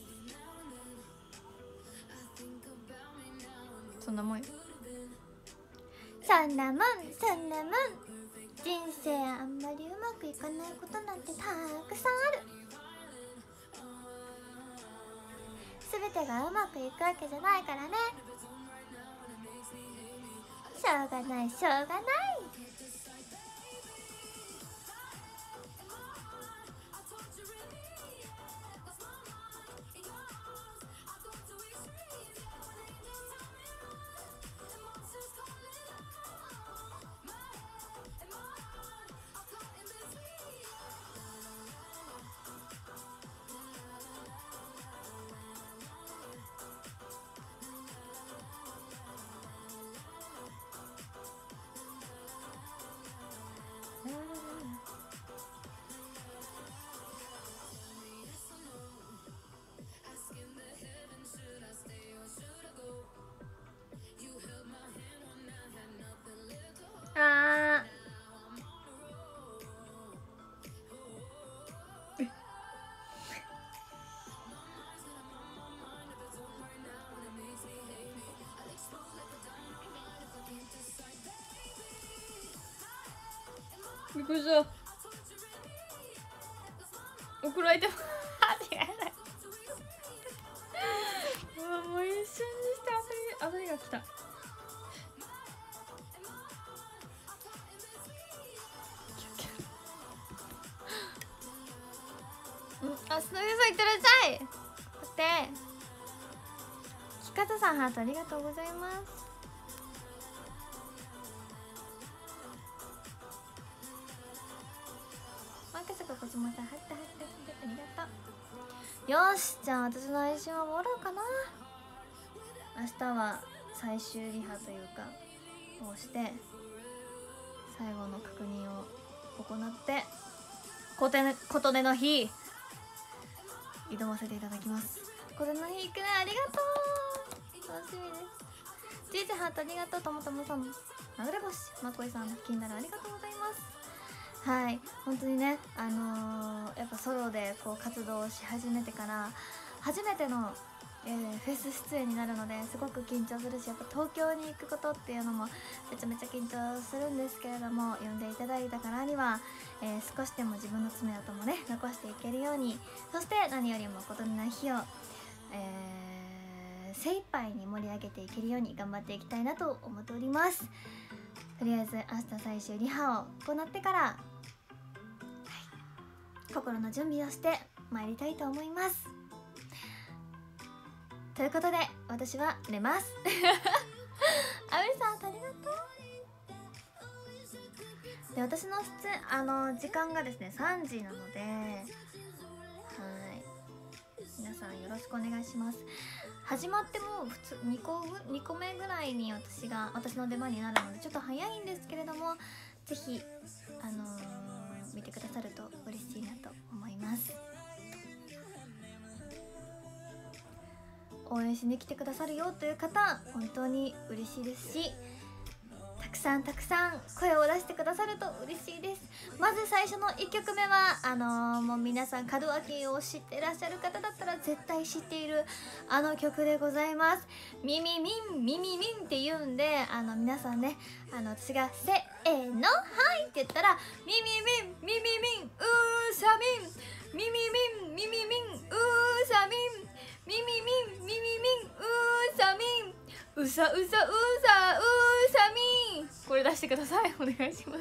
そんなもんよ。 そんなもんそんなもん。人生あんまりうまくいかないことなんてたくさんある。全てがうまくいくわけじゃないからね。しょうがないしょうがない。あびっくりした。送られても間違えない。もう一瞬にして当たりが来た。あ、スノーユーさんいってらっしゃい。待って、きかたさんハートありがとうございます。マーケスがこちもさんハッタハッタありがとう。よし、じゃあ私の配信は終わろうかな。 明日は最終リハというかをして最後の確認を行って琴音の日挑ませていただきます。琴音の日行くね、ありがとう、楽しみです。じいじハートありがとう、ともともさん、流れ星、まこいさん、金太郎ありがとうございます。はい、本当にね、やっぱソロでこう活動し始めてから初めての、フェス出演になるのですごく緊張するし、やっぱ東京に行くことっていうのもめちゃめちゃ緊張するんですけれども、呼んでいただいたからには、少しでも自分の爪痕もね残していけるように、そして何よりも琴音の日を、精一杯に盛り上げていけるように頑張っていきたいなと思っております。とりあえず明日最終リハを行ってから、はい、心の準備をして参りたいと思います。ということで私は寝ますあみさんありがとう。で、私の時間がですね3時なので、はい、皆さんよろしくお願いします。始まっても普通2個目ぐらいに私の出番になるのでちょっと早いんですけれども、ぜひ見てくださると嬉しいなと思います。応援しに来てくださるよという方本当に嬉しいですし、たくさん声を出してくださると嬉しいです。まず最初の1曲目はもう皆さん門脇を知ってらっしゃる方だったら絶対知っているあの曲でございます。ミミミンミミミンって言うんで、皆さんね、私がせーのはいって言ったらミミミンミミミンうーさみんミミミンミミミンうーさみんミミミンミミミンうーさみんうさうさうさうさみん、これ出してください、お願いします。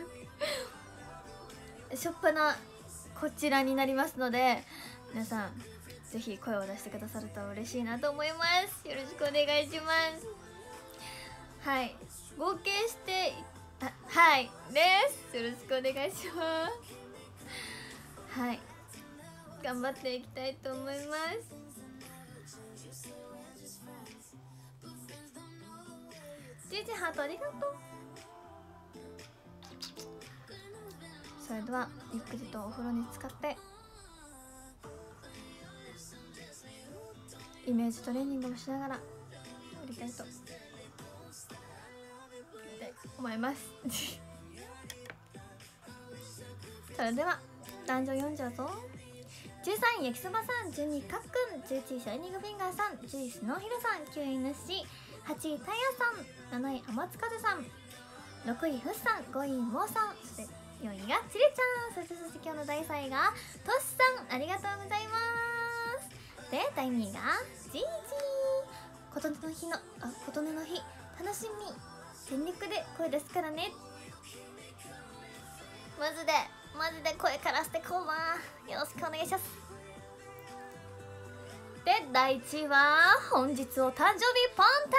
しょっぱなこちらになりますので、皆さんぜひ声を出してくださると嬉しいなと思います。よろしくお願いします。はい、合計してはいです。よろしくお願いします。はい、頑張っていきたいと思います。ジジハートありがとう。それではゆっくりとお風呂に浸かってイメージトレーニングもしながらやりたいと思いますそれでは男女読んじゃうぞ。13位焼きそばさん、12位かっくん、11位シャイニングフィンガーさん、10位スノーヒルさん、9位ぬっしー、8位タイヤさん、7位天津風さん、6位フッさん、5位モーさん、そして4位がちりちゃん、そして今日の第3位がトシさん、ありがとうございます。で第2位がジージー、琴音の日楽しみ、全力で声出すからね。マジで声からしてこうわ、よろしくお願いします。で第1位は本日お誕生日パン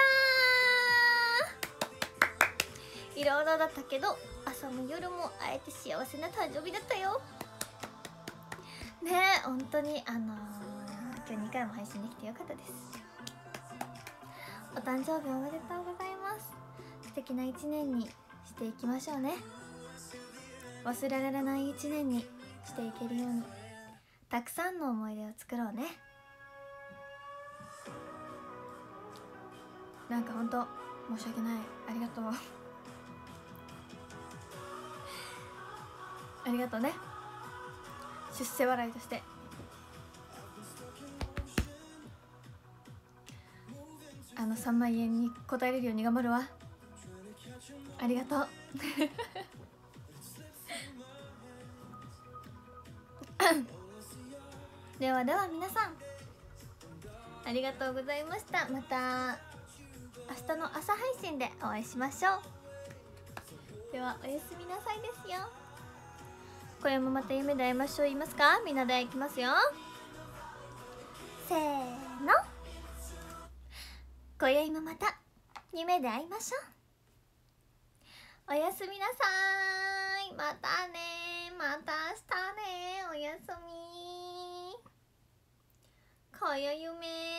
ター、いろいろだったけど朝も夜も会えて幸せな誕生日だったよね。え本当に今日2回も配信できてよかったです。お誕生日おめでとうございます。素敵な1年にしていきましょうね。忘れられない1年にしていけるようにたくさんの思い出を作ろうね。なんかほんと申し訳ない、ありがとうありがとうね、出世笑いとして3万円に応えれるように頑張るわ。ありがとうでは皆さんありがとうございました。また明日の朝配信でお会いしましょう。ではおやすみなさいですよ。今夜もまた夢で会いましょう。言いますか、みんなでいきますよ。せーの、今宵もまた夢で会いましょう。おやすみなさーい。またね、また明日ね。おやすみ。かや夢。